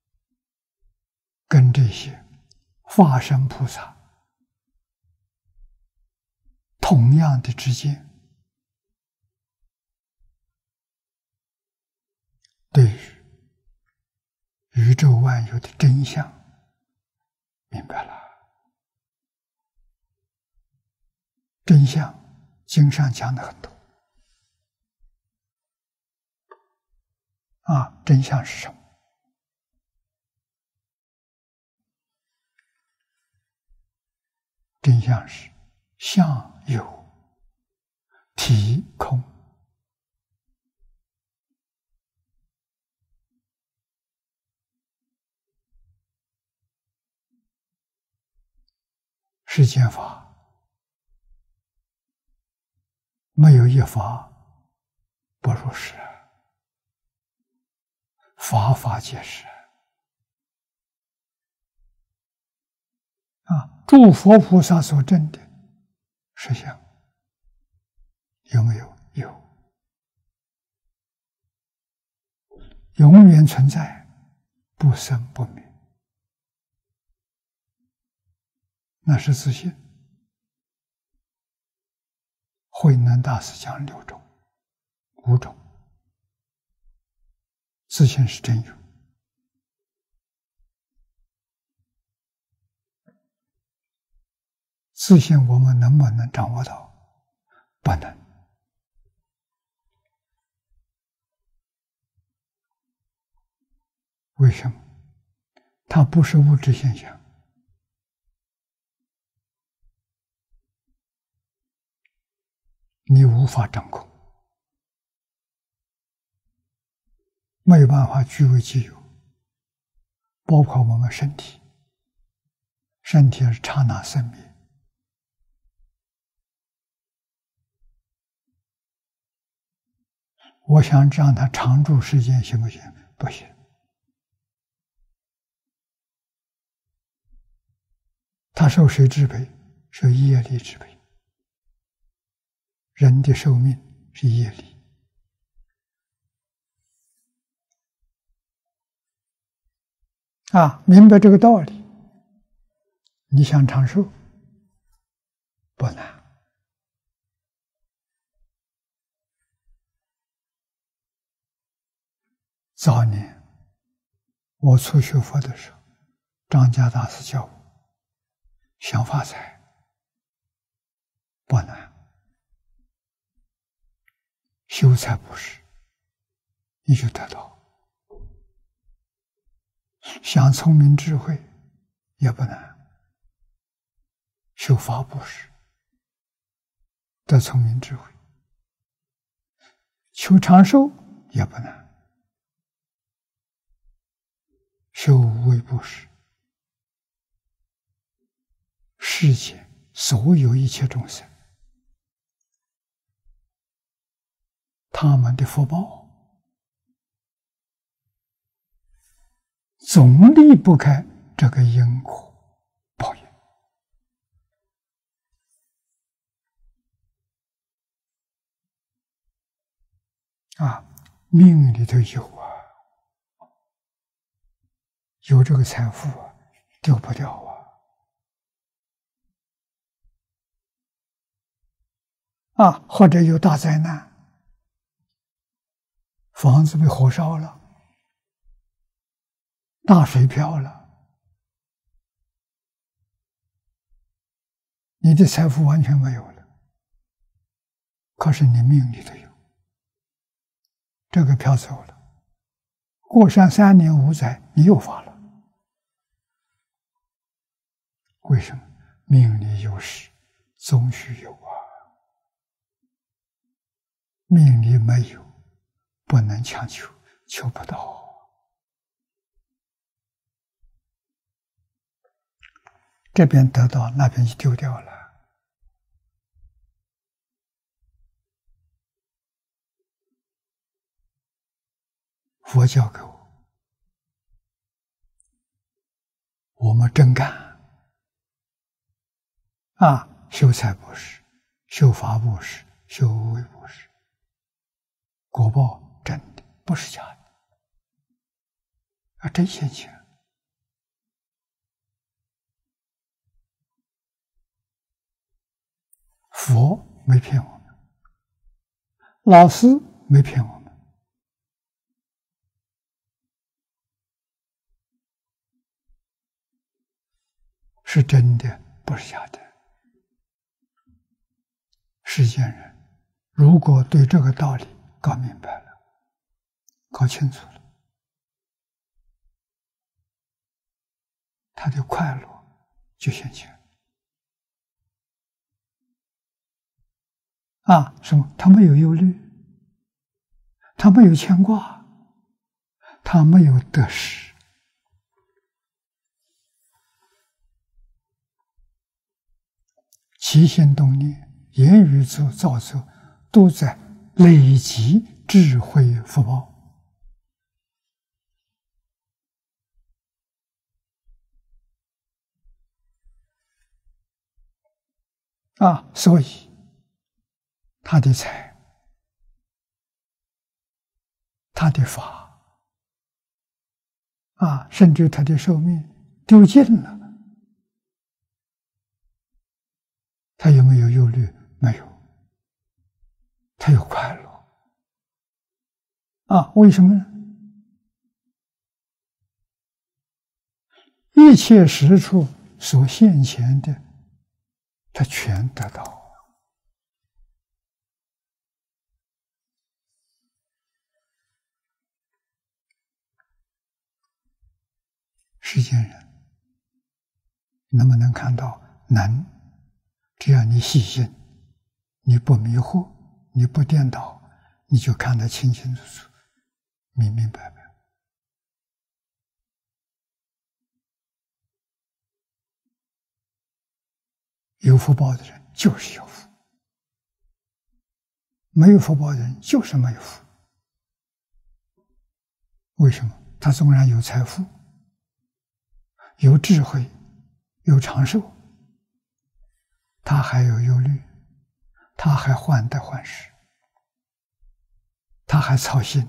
跟这些化身菩萨同样的之间，对于宇宙万有的真相明白了。真相经上讲的很多。真相是什么？真相是相有，体空。世间法没有一法不如是，法法皆是。诸佛菩萨所证的实相有没有？有，永远存在，不生不灭，那是自信。慧能大师讲6种、5种，自信是真有。自信我们能不能掌握到？不能。为什么？它不是物质现象，你无法掌控，没有办法据为己有。包括我们身体，身体是刹那生灭。我想让它常住时间行不行？不行。它受谁支配？受业力支配。人的寿命是业力。明白这个道理，你想长寿不难。早年我初学佛的时候，张家大师教我想发财不难，修财布施你就得到。想聪明智慧也不难，修法布施得聪明智慧。求长寿也不难， 修无畏布施，世间所有一切众生，他们的福报总离不开这个因果报应啊，命里头有啊，有这个财富啊，丢不掉啊，或者有大灾难，房子被火烧了，大水漂了，你的财富完全没有了，可是你命里头有，这个漂走了，过上3年5载，你又发了。为什么？命里有时终须有啊，命里没有，不能强求，求不到。这边得到，那边就丢掉了。佛教给我们真干啊！修财布施，修法布施，修无畏布施，果报真的不是假的啊，真现前。佛没骗我们，老师没骗我们，是真的，不是假的。世间人如果对这个道理搞明白了，搞清楚了，他的快乐就现前啊！什么？他没有忧虑，他没有牵挂，他没有得失，起心动念、言语造作，都在累积智慧福报啊！所以他的财、他的法啊，甚至他的寿命丢尽了，他有没有忧虑？没有，他有快乐啊！为什么呢？一切实处所现前的，他全得到。世间人能不能看到？能，只要你细心，你不迷惑，你不颠倒，你就看得清清楚楚、明明白白。有福报的人就是有福，没有福报的人就是没有福。为什么？他纵然有财富、有智慧、有长寿，他还有忧虑，他还患得患失，他还操心，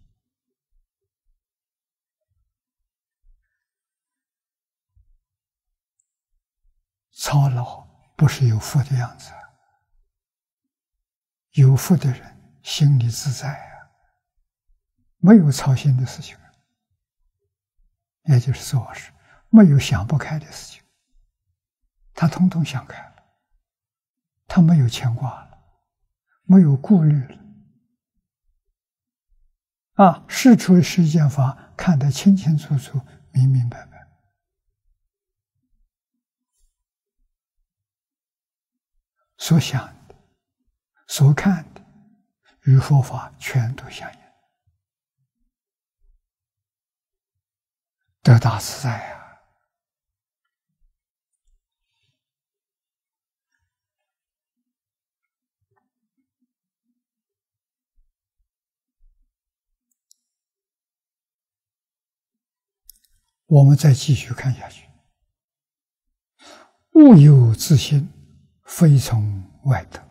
操劳不是有福的样子。有福的人心里自在啊，没有操心的事情，也就是说是没有想不开的事情，他统统想开了，他没有牵挂了，没有顾虑了啊！事出世间法看得清清楚楚、明明白白，所想的、所看的与佛法全都相应。 得大自在呀！我们再继续看下去。物有自性，非从外得。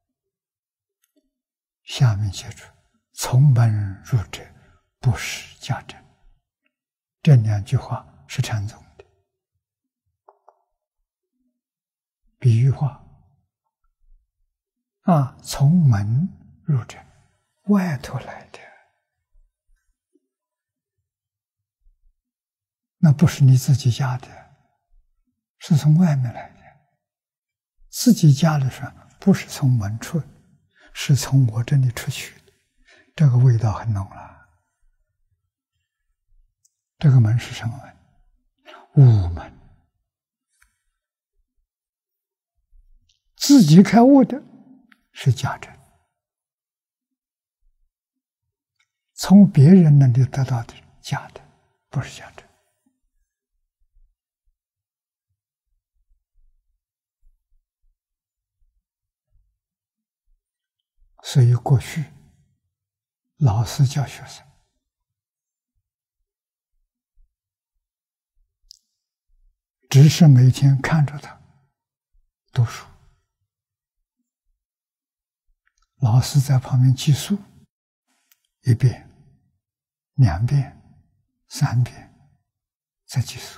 下面写出：从门入者，不识假真。这两句话是禅宗的比喻话啊，从门入者，外头来的，那不是你自己家的，是从外面来的。自己家里说不是从门出，是从我这里出去的，这个味道很浓了。这个门是什么门？悟门。自己开悟的是假真，从别人那里得到的假的，不是假真。所以过去老师教学生，只是每天看着他读书，老师在旁边记述，1遍、2遍、3遍，再记述。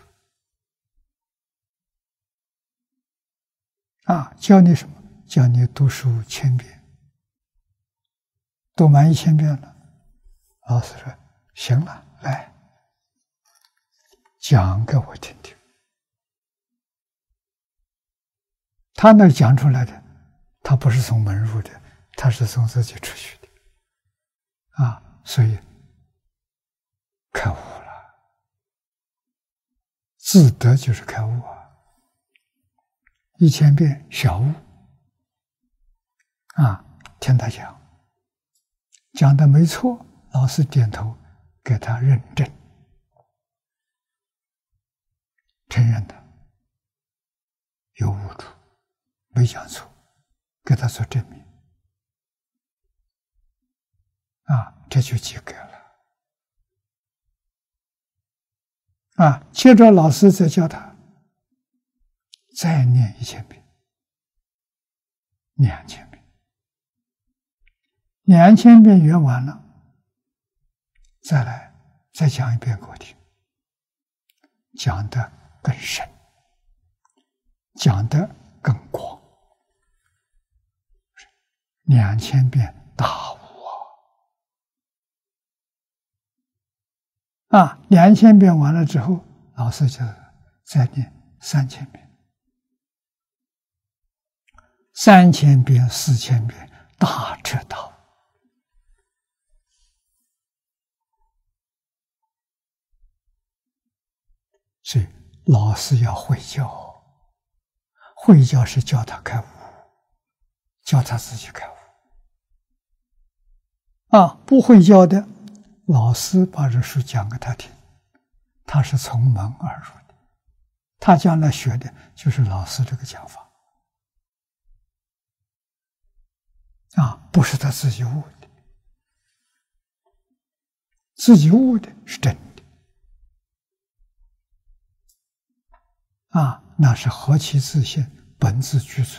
教你什么？教你读书1000遍。读满1000遍了，老师说：“行了，来讲给我听听。”他那讲出来的，他不是从门入的，他是从自己出去的，所以开悟了。自得就是开悟1000遍小悟听他讲的没错，老师点头给他认证，承认的有误处，没讲错，给他做证明这就及格了接着老师再教他再念1000遍2000遍2000遍圆完了，再讲1遍给我听，讲得更深，讲得更广，2000遍大悟2000遍完了之后，老师就再念3000遍，3000遍、4000遍，大彻大悟。所以老师要会教，会教是教他开悟，教他自己开悟不会教的，老师把这书讲给他听，他是从门而入的，他将来学的就是老师这个讲法不是他自己悟的，自己悟的是真的那是何其自性，本自具足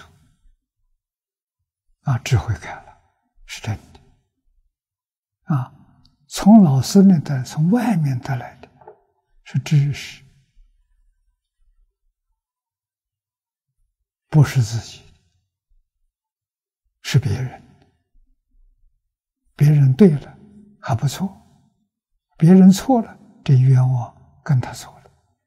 智慧开了，是真的从老师那得，从外面得来的是知识，不是自己，是别人。别人对了还不错，别人错了，这冤枉跟他错了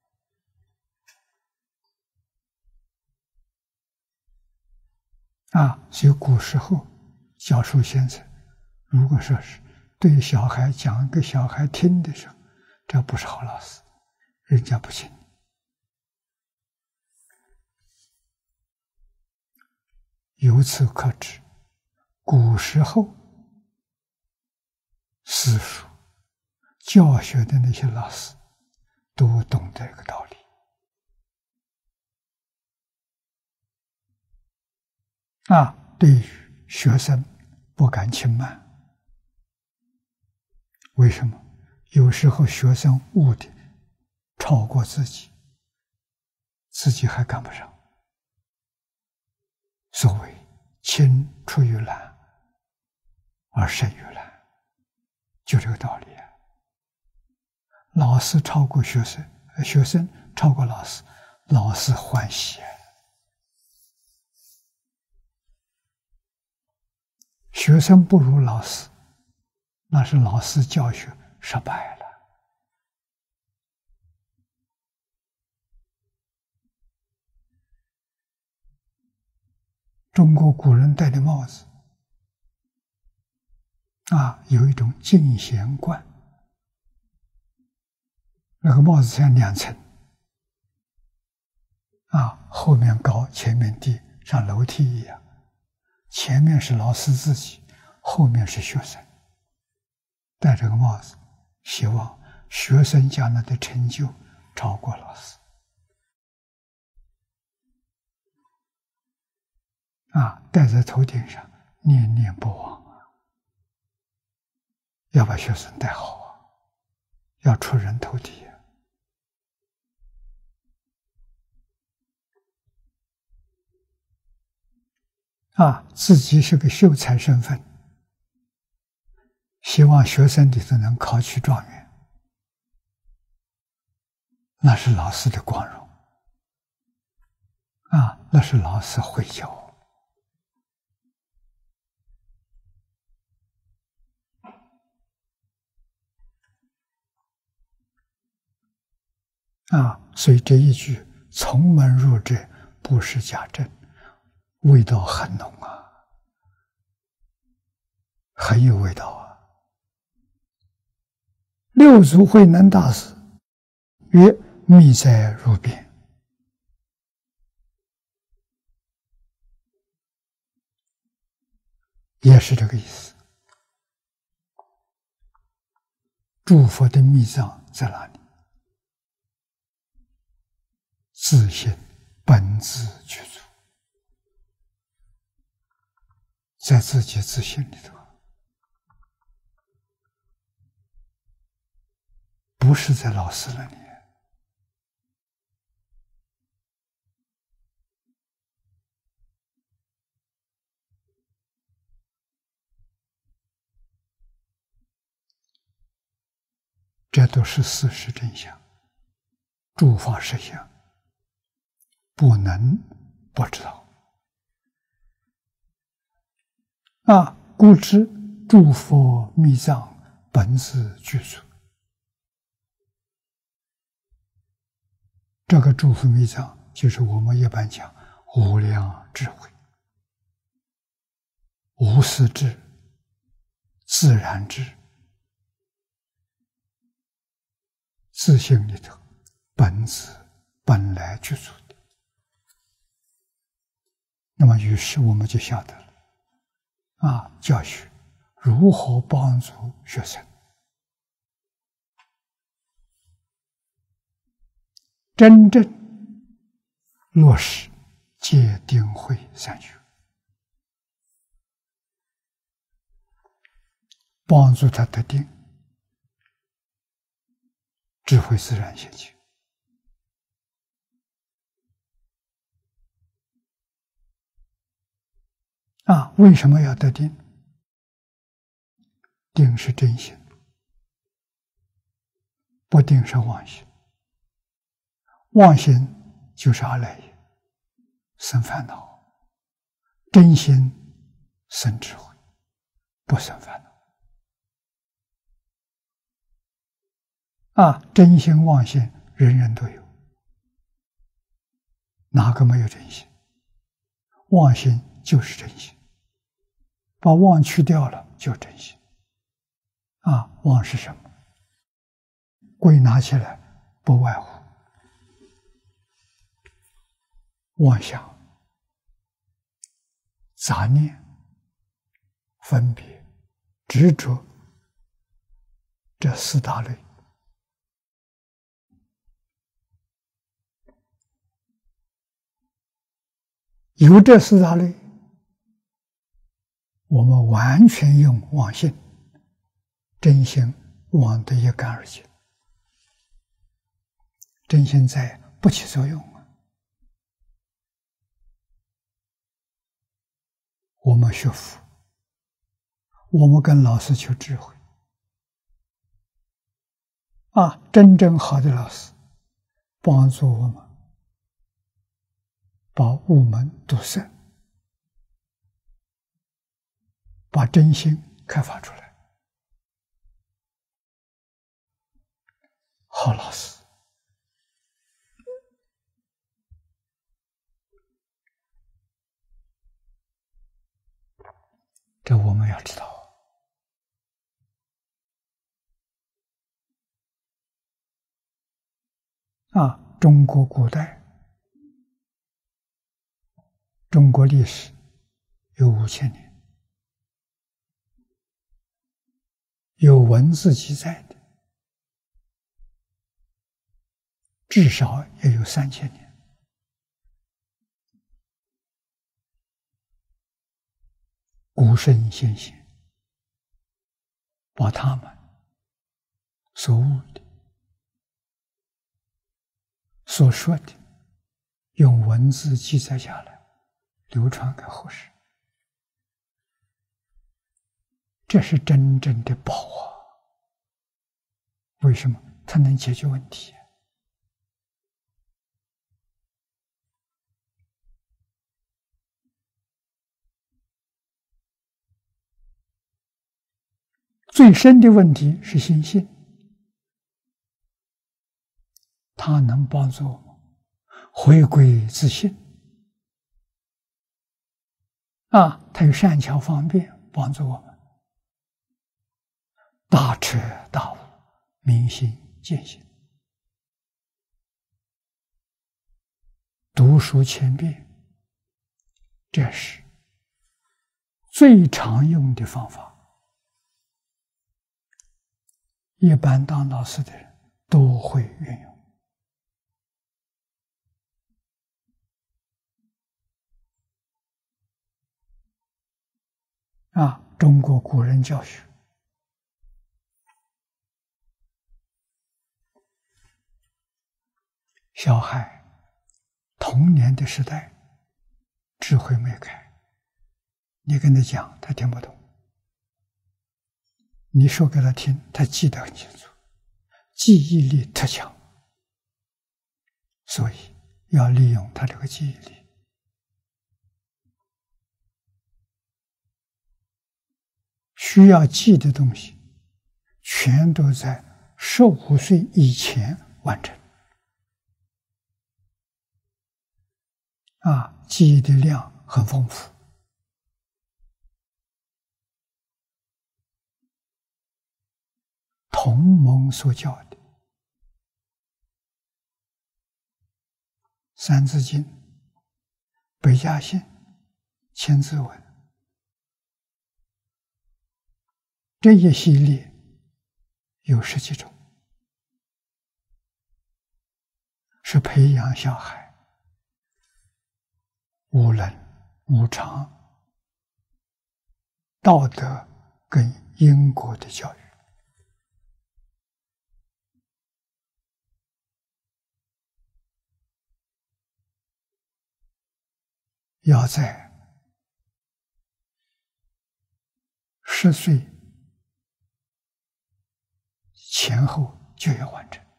所以古时候教书先生，如果说是对小孩讲给小孩听的时候，这不是好老师，人家不信。由此可知，古时候私塾教学的那些老师， 都懂这个道理啊。对于学生不敢轻慢。为什么？有时候学生悟的超过自己，自己还赶不上。所谓青出于蓝而胜于蓝，就这个道理啊。老师超过学生，学生超过老师，老师欢喜啊。学生不如老师，那是老师教学失败了。中国古人戴的帽子啊，有一种净贤冠，那个帽子像2层啊，后面高，前面低，像楼梯一样。前面是老师自己，后面是学生。戴这个帽子，希望学生将来的成就超过老师啊，戴在头顶上，念念不忘啊！要把学生带好啊，要出人头地啊！自己是个秀才身份，希望学生里头能考取状元，那是老师的光荣啊，那是老师会教啊。所以这一句从门入者不识假正，味道很浓啊，很有味道啊。六祖慧能大师曰：密在入边，也是这个意思。诸佛的密藏在哪里？自性本自具足，在自己自性里头，不是在老师那里。这都是事实真相，诸法实相，不能不知道啊！故知诸佛密藏本自具足。这个诸佛密藏，就是我们一般讲无量智慧、无私智、自然智，自性里头本自本来具足的。那么于是我们就晓得了啊，教学如何帮助学生真正落实戒定慧三学，帮助他得定，智慧自然现前啊！为什么要得定？定是真心，不定是妄心。妄心就是阿赖耶，生烦恼；真心生智慧，不生烦恼。啊，真心妄心人人都有，哪个没有真心？妄心就是真心，把妄去掉了就真心。啊，妄是什么？归纳起来不外乎妄想、杂念、分别、执着，这4大类。 有这四大类，我们完全用妄心、真心妄得一干而尽，真心在不起作用啊。我们学佛，我们跟老师求智慧啊，真正好的老师帮助我们把悟门堵塞，把真心开发出来。好老师，这我们要知道啊。中国古代，中国历史有5000年，有文字记载的至少也有3000年。古圣先贤把他们所悟的、所说的用文字记载下来，流传给后世，这是真正的宝啊！为什么？它能解决问题。最深的问题是心性，它能帮助我们回归自性啊，它有善巧方便帮助我们大彻大悟、明心见性。读书千遍，这是最常用的方法。一般当老师的人都会运用啊。中国古人教学，小孩童年的时代智慧没开，你跟他讲他听不懂，你说给他听他记得很清楚，记忆力特强，所以要利用他这个记忆力。需要记的东西全都在15岁以前完成啊，记忆的量很丰富。同盟所教的《三字经》、百家姓、千字文这一系列有10几种，是培养小孩无能、无常、道德跟因果的教育。要在10岁前后就要完成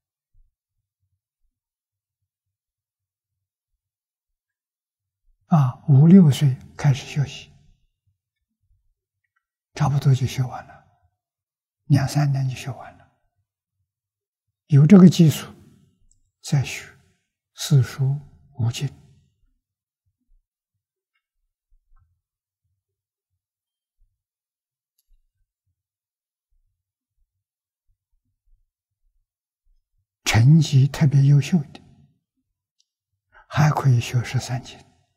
啊，5、6岁开始学习，差不多就学完了，2、3年就学完了。有这个基础，再学4书5经。成绩特别优秀的，还可以学13经。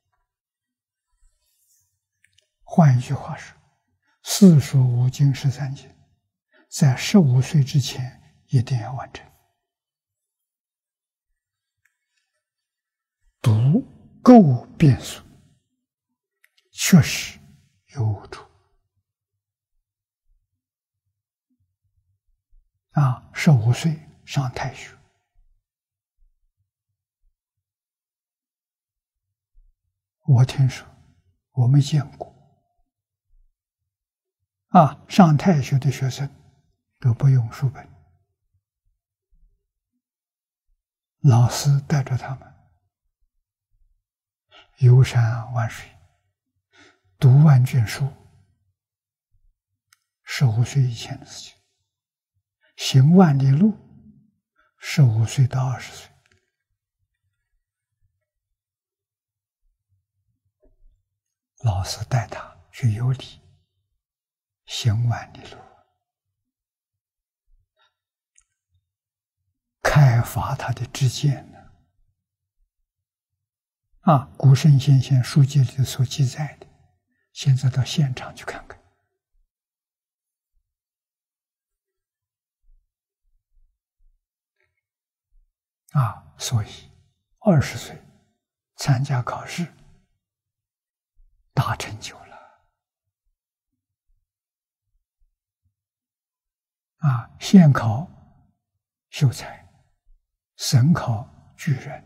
换一句话说，4书5经13经，在15岁之前一定要完成。读够遍数， 确实有误处。15岁上太学，我听说，我没见过。上太学的学生都不用书本，老师带着他们游山玩水，读万卷书，15岁以前的事情；行万里路，15岁到20岁。老师带他去游历，行万里路，开发他的知见呢。古圣先贤书籍里所记载的，现在到现场去看看。所以20岁参加考试，大成就了。县考秀才，省考举人，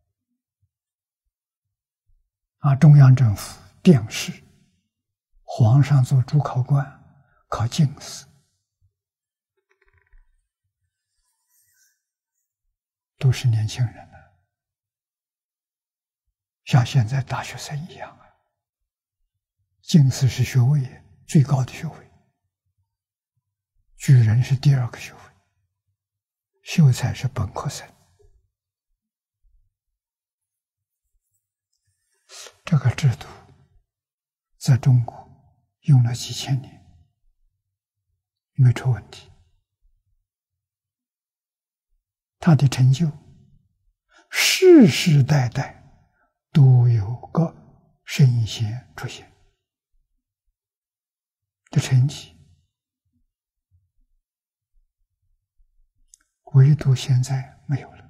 中央政府殿试，皇上做主考官，考进士，都是年轻人了，像现在大学生一样进士是学位最高的学位，举人是第2个学位，秀才是本科生。这个制度在中国用了几千年，没出问题。他的成就，世世代代都有个圣贤出现的成绩，唯独现在没有了。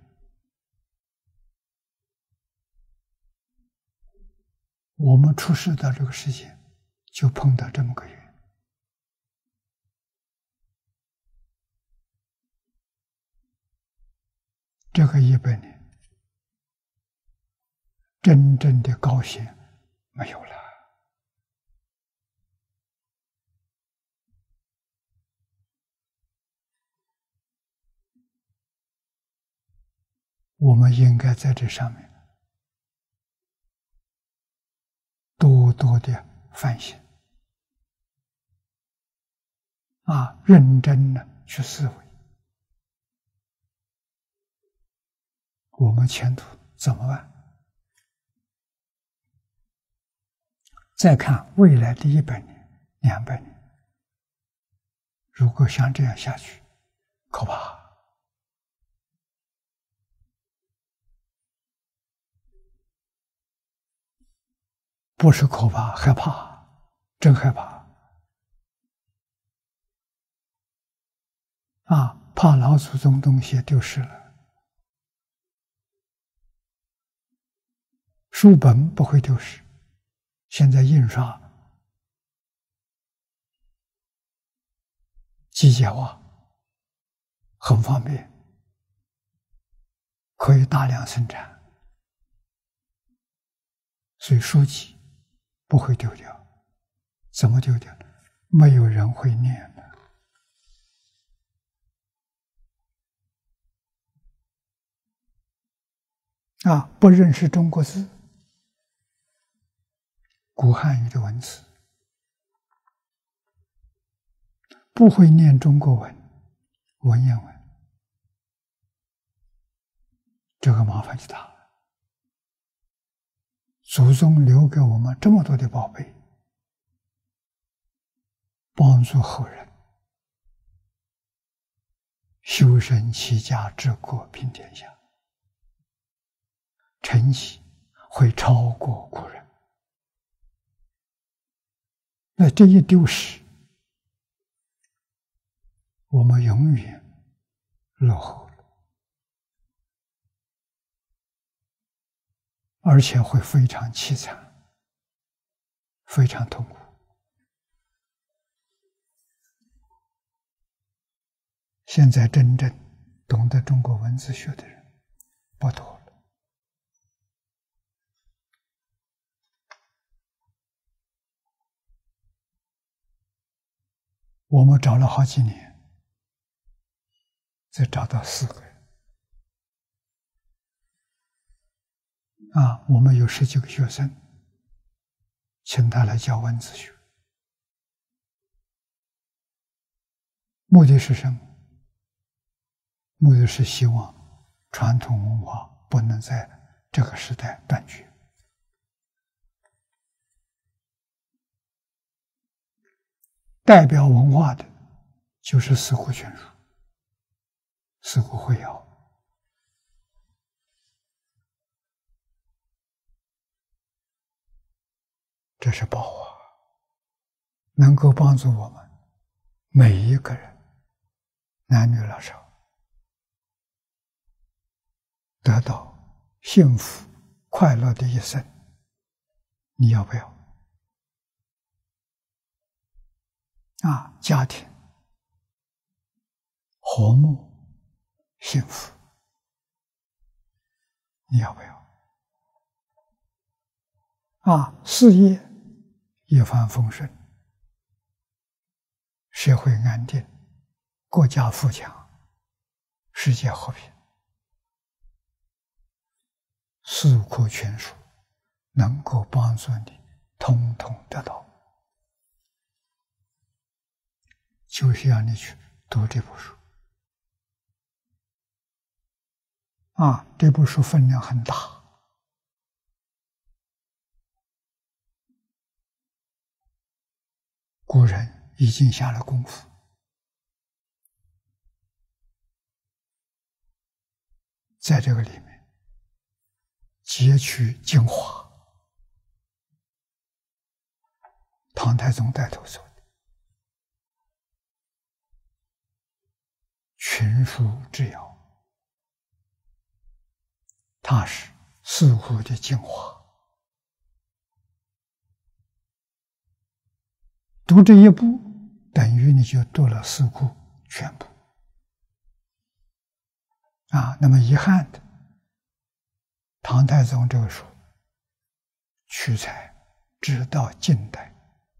我们出世到这个世界，就碰到这么个缘。这个100年，真正的高贤没有了。我们应该在这上面多多的反省，认真的去思维，我们前途怎么办？再看未来的100年、200年，如果像这样下去，可怕。不是可怕，害怕，真害怕。怕老祖宗东西丢失了。书本不会丢失，现在印刷机械化，很方便，可以大量生产，所以书籍不会丢掉。怎么丢掉呢？没有人会念的。不认识中国字，古汉语的文字，不会念中国文言文，这个麻烦就大了。祖宗留给我们这么多的宝贝，帮助后人修身齐家治国平天下，成绩会超过古人。那这一丢失，我们永远落后了，而且会非常凄惨， 非常痛苦。现在真正懂得中国文字学的人不多了。我们找了好几年，才找到4个人。我们有10几个学生，请他来教文字学，目的是什么？目的是希望传统文化不能在这个时代断绝。代表文化的就是四库全书、四库会要。这是宝啊，能够帮助我们每一个人，男女老少，得到幸福快乐的一生。你要不要？家庭和睦幸福，你要不要？事业一帆风顺，社会安定，国家富强，世界和平，四库全书能够帮助你统统得到。就是要你去读这部书。这部书分量很大，古人已经下了功夫，在这个里面截取精华。唐太宗带头做的群书治要，它是四库的精华。读这一部，等于你就读了四库全部。那么遗憾的，唐太宗这个书取材直到近代，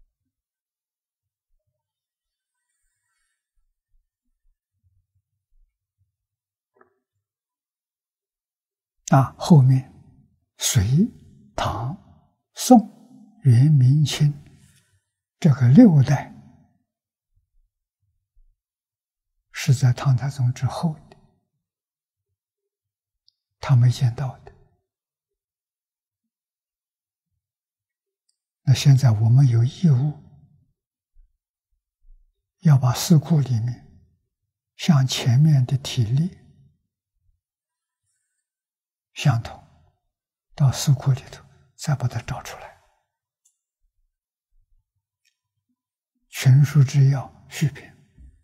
后面隋、唐、宋、元、明、清这个6代是在唐太宗之后的，他没见到的。那现在我们有义务要把四库里面像前面的体例相同，到四库里头再把它找出来。全书治要续篇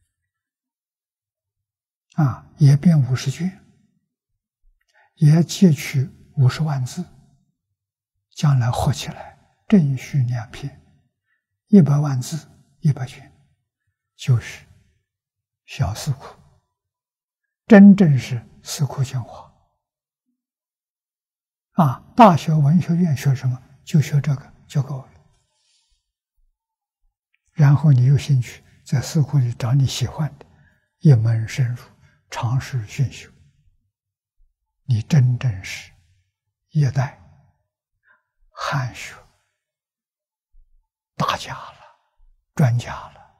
也编50卷，也截取50万字，将来合起来正序2篇，100万字100卷，就是小四库，真正是四库精华。大学文学院学什么？就学这个就够了。然后你有兴趣，在四库里找你喜欢的，一门深入，尝试熏修，你真正是一代汉学大家了，专家了。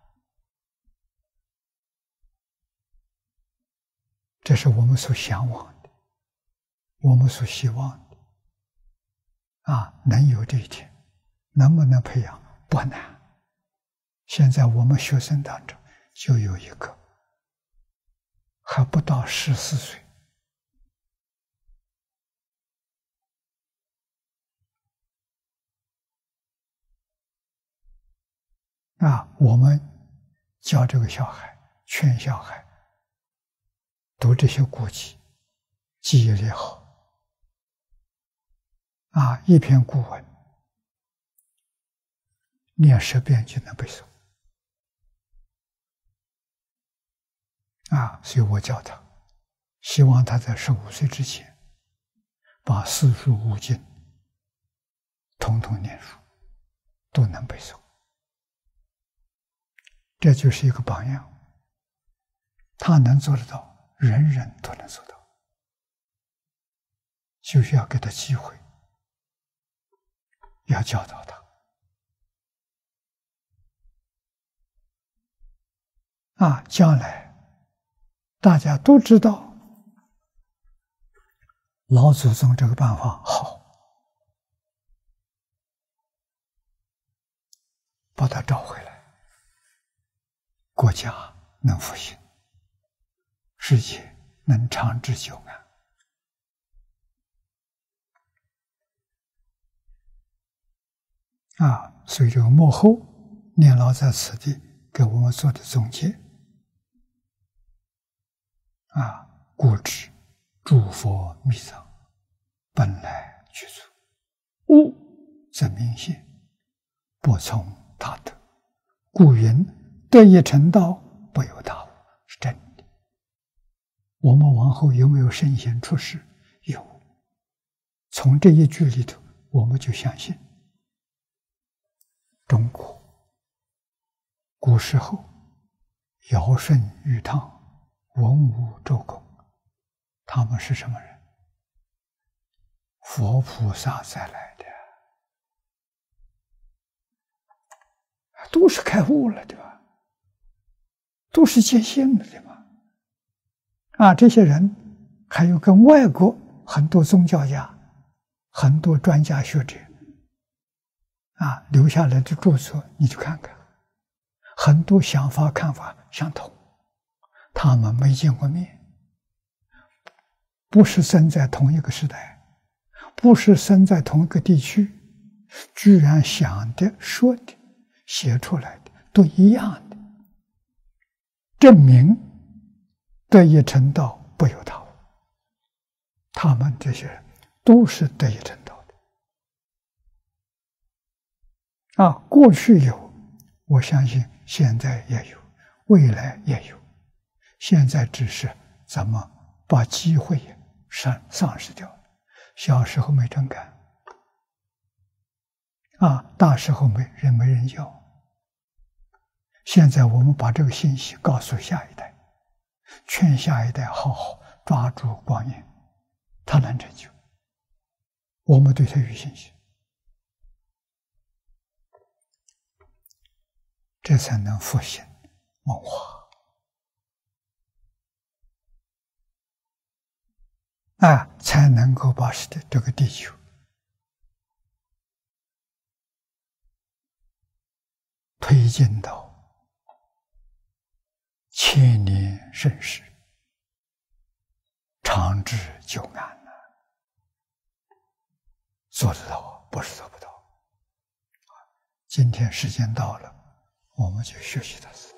这是我们所向往的，我们所希望的。能有这一天，能不能培养不难。现在我们学生当中就有一个还不到14岁，我们教这个小孩，劝小孩读这些古籍，记忆力好。一篇古文念10遍就能背诵。所以我教他，希望他在15岁之前把四书五经统统念熟，都能背诵。这就是一个榜样，他能做得到，人人都能做到，就是要给他机会，要教导他。将来大家都知道老祖宗这个办法好，把他找回来，国家能复兴，世界能长治久安。所以这个幕后念老在此地给我们做的总结。故知诸佛密藏，本来具足，悟则明显，不从他得。故云得一成道，不由他物，是真的。我们往后有没有圣贤出世？有。从这一句里头，我们就相信中国古时候尧舜禹汤、文武周公，他们是什么人？佛菩萨再来的，都是开悟了，对吧？都是见性了，对吧？这些人还有跟外国很多宗教家、很多专家学者留下来的著作，你去看看，很多想法看法相同，他们没见过面，不是生在同一个时代，不是生在同一个地区，居然想的、说的、写出来的都一样的，证明得一成道，不由他物。他们这些人都是得一成道的。过去有，我相信现在也有，未来也有。现在只是咱们把机会丧失掉了。小时候没真干，大时候没人教。现在我们把这个信息告诉下一代，劝下一代好好抓住光阴，他能成就，我们对他有信心，这才能复兴文化。才能够把这个地球推进到千年盛世，长治久安做得到，不是做不到。今天时间到了，我们就学习到此。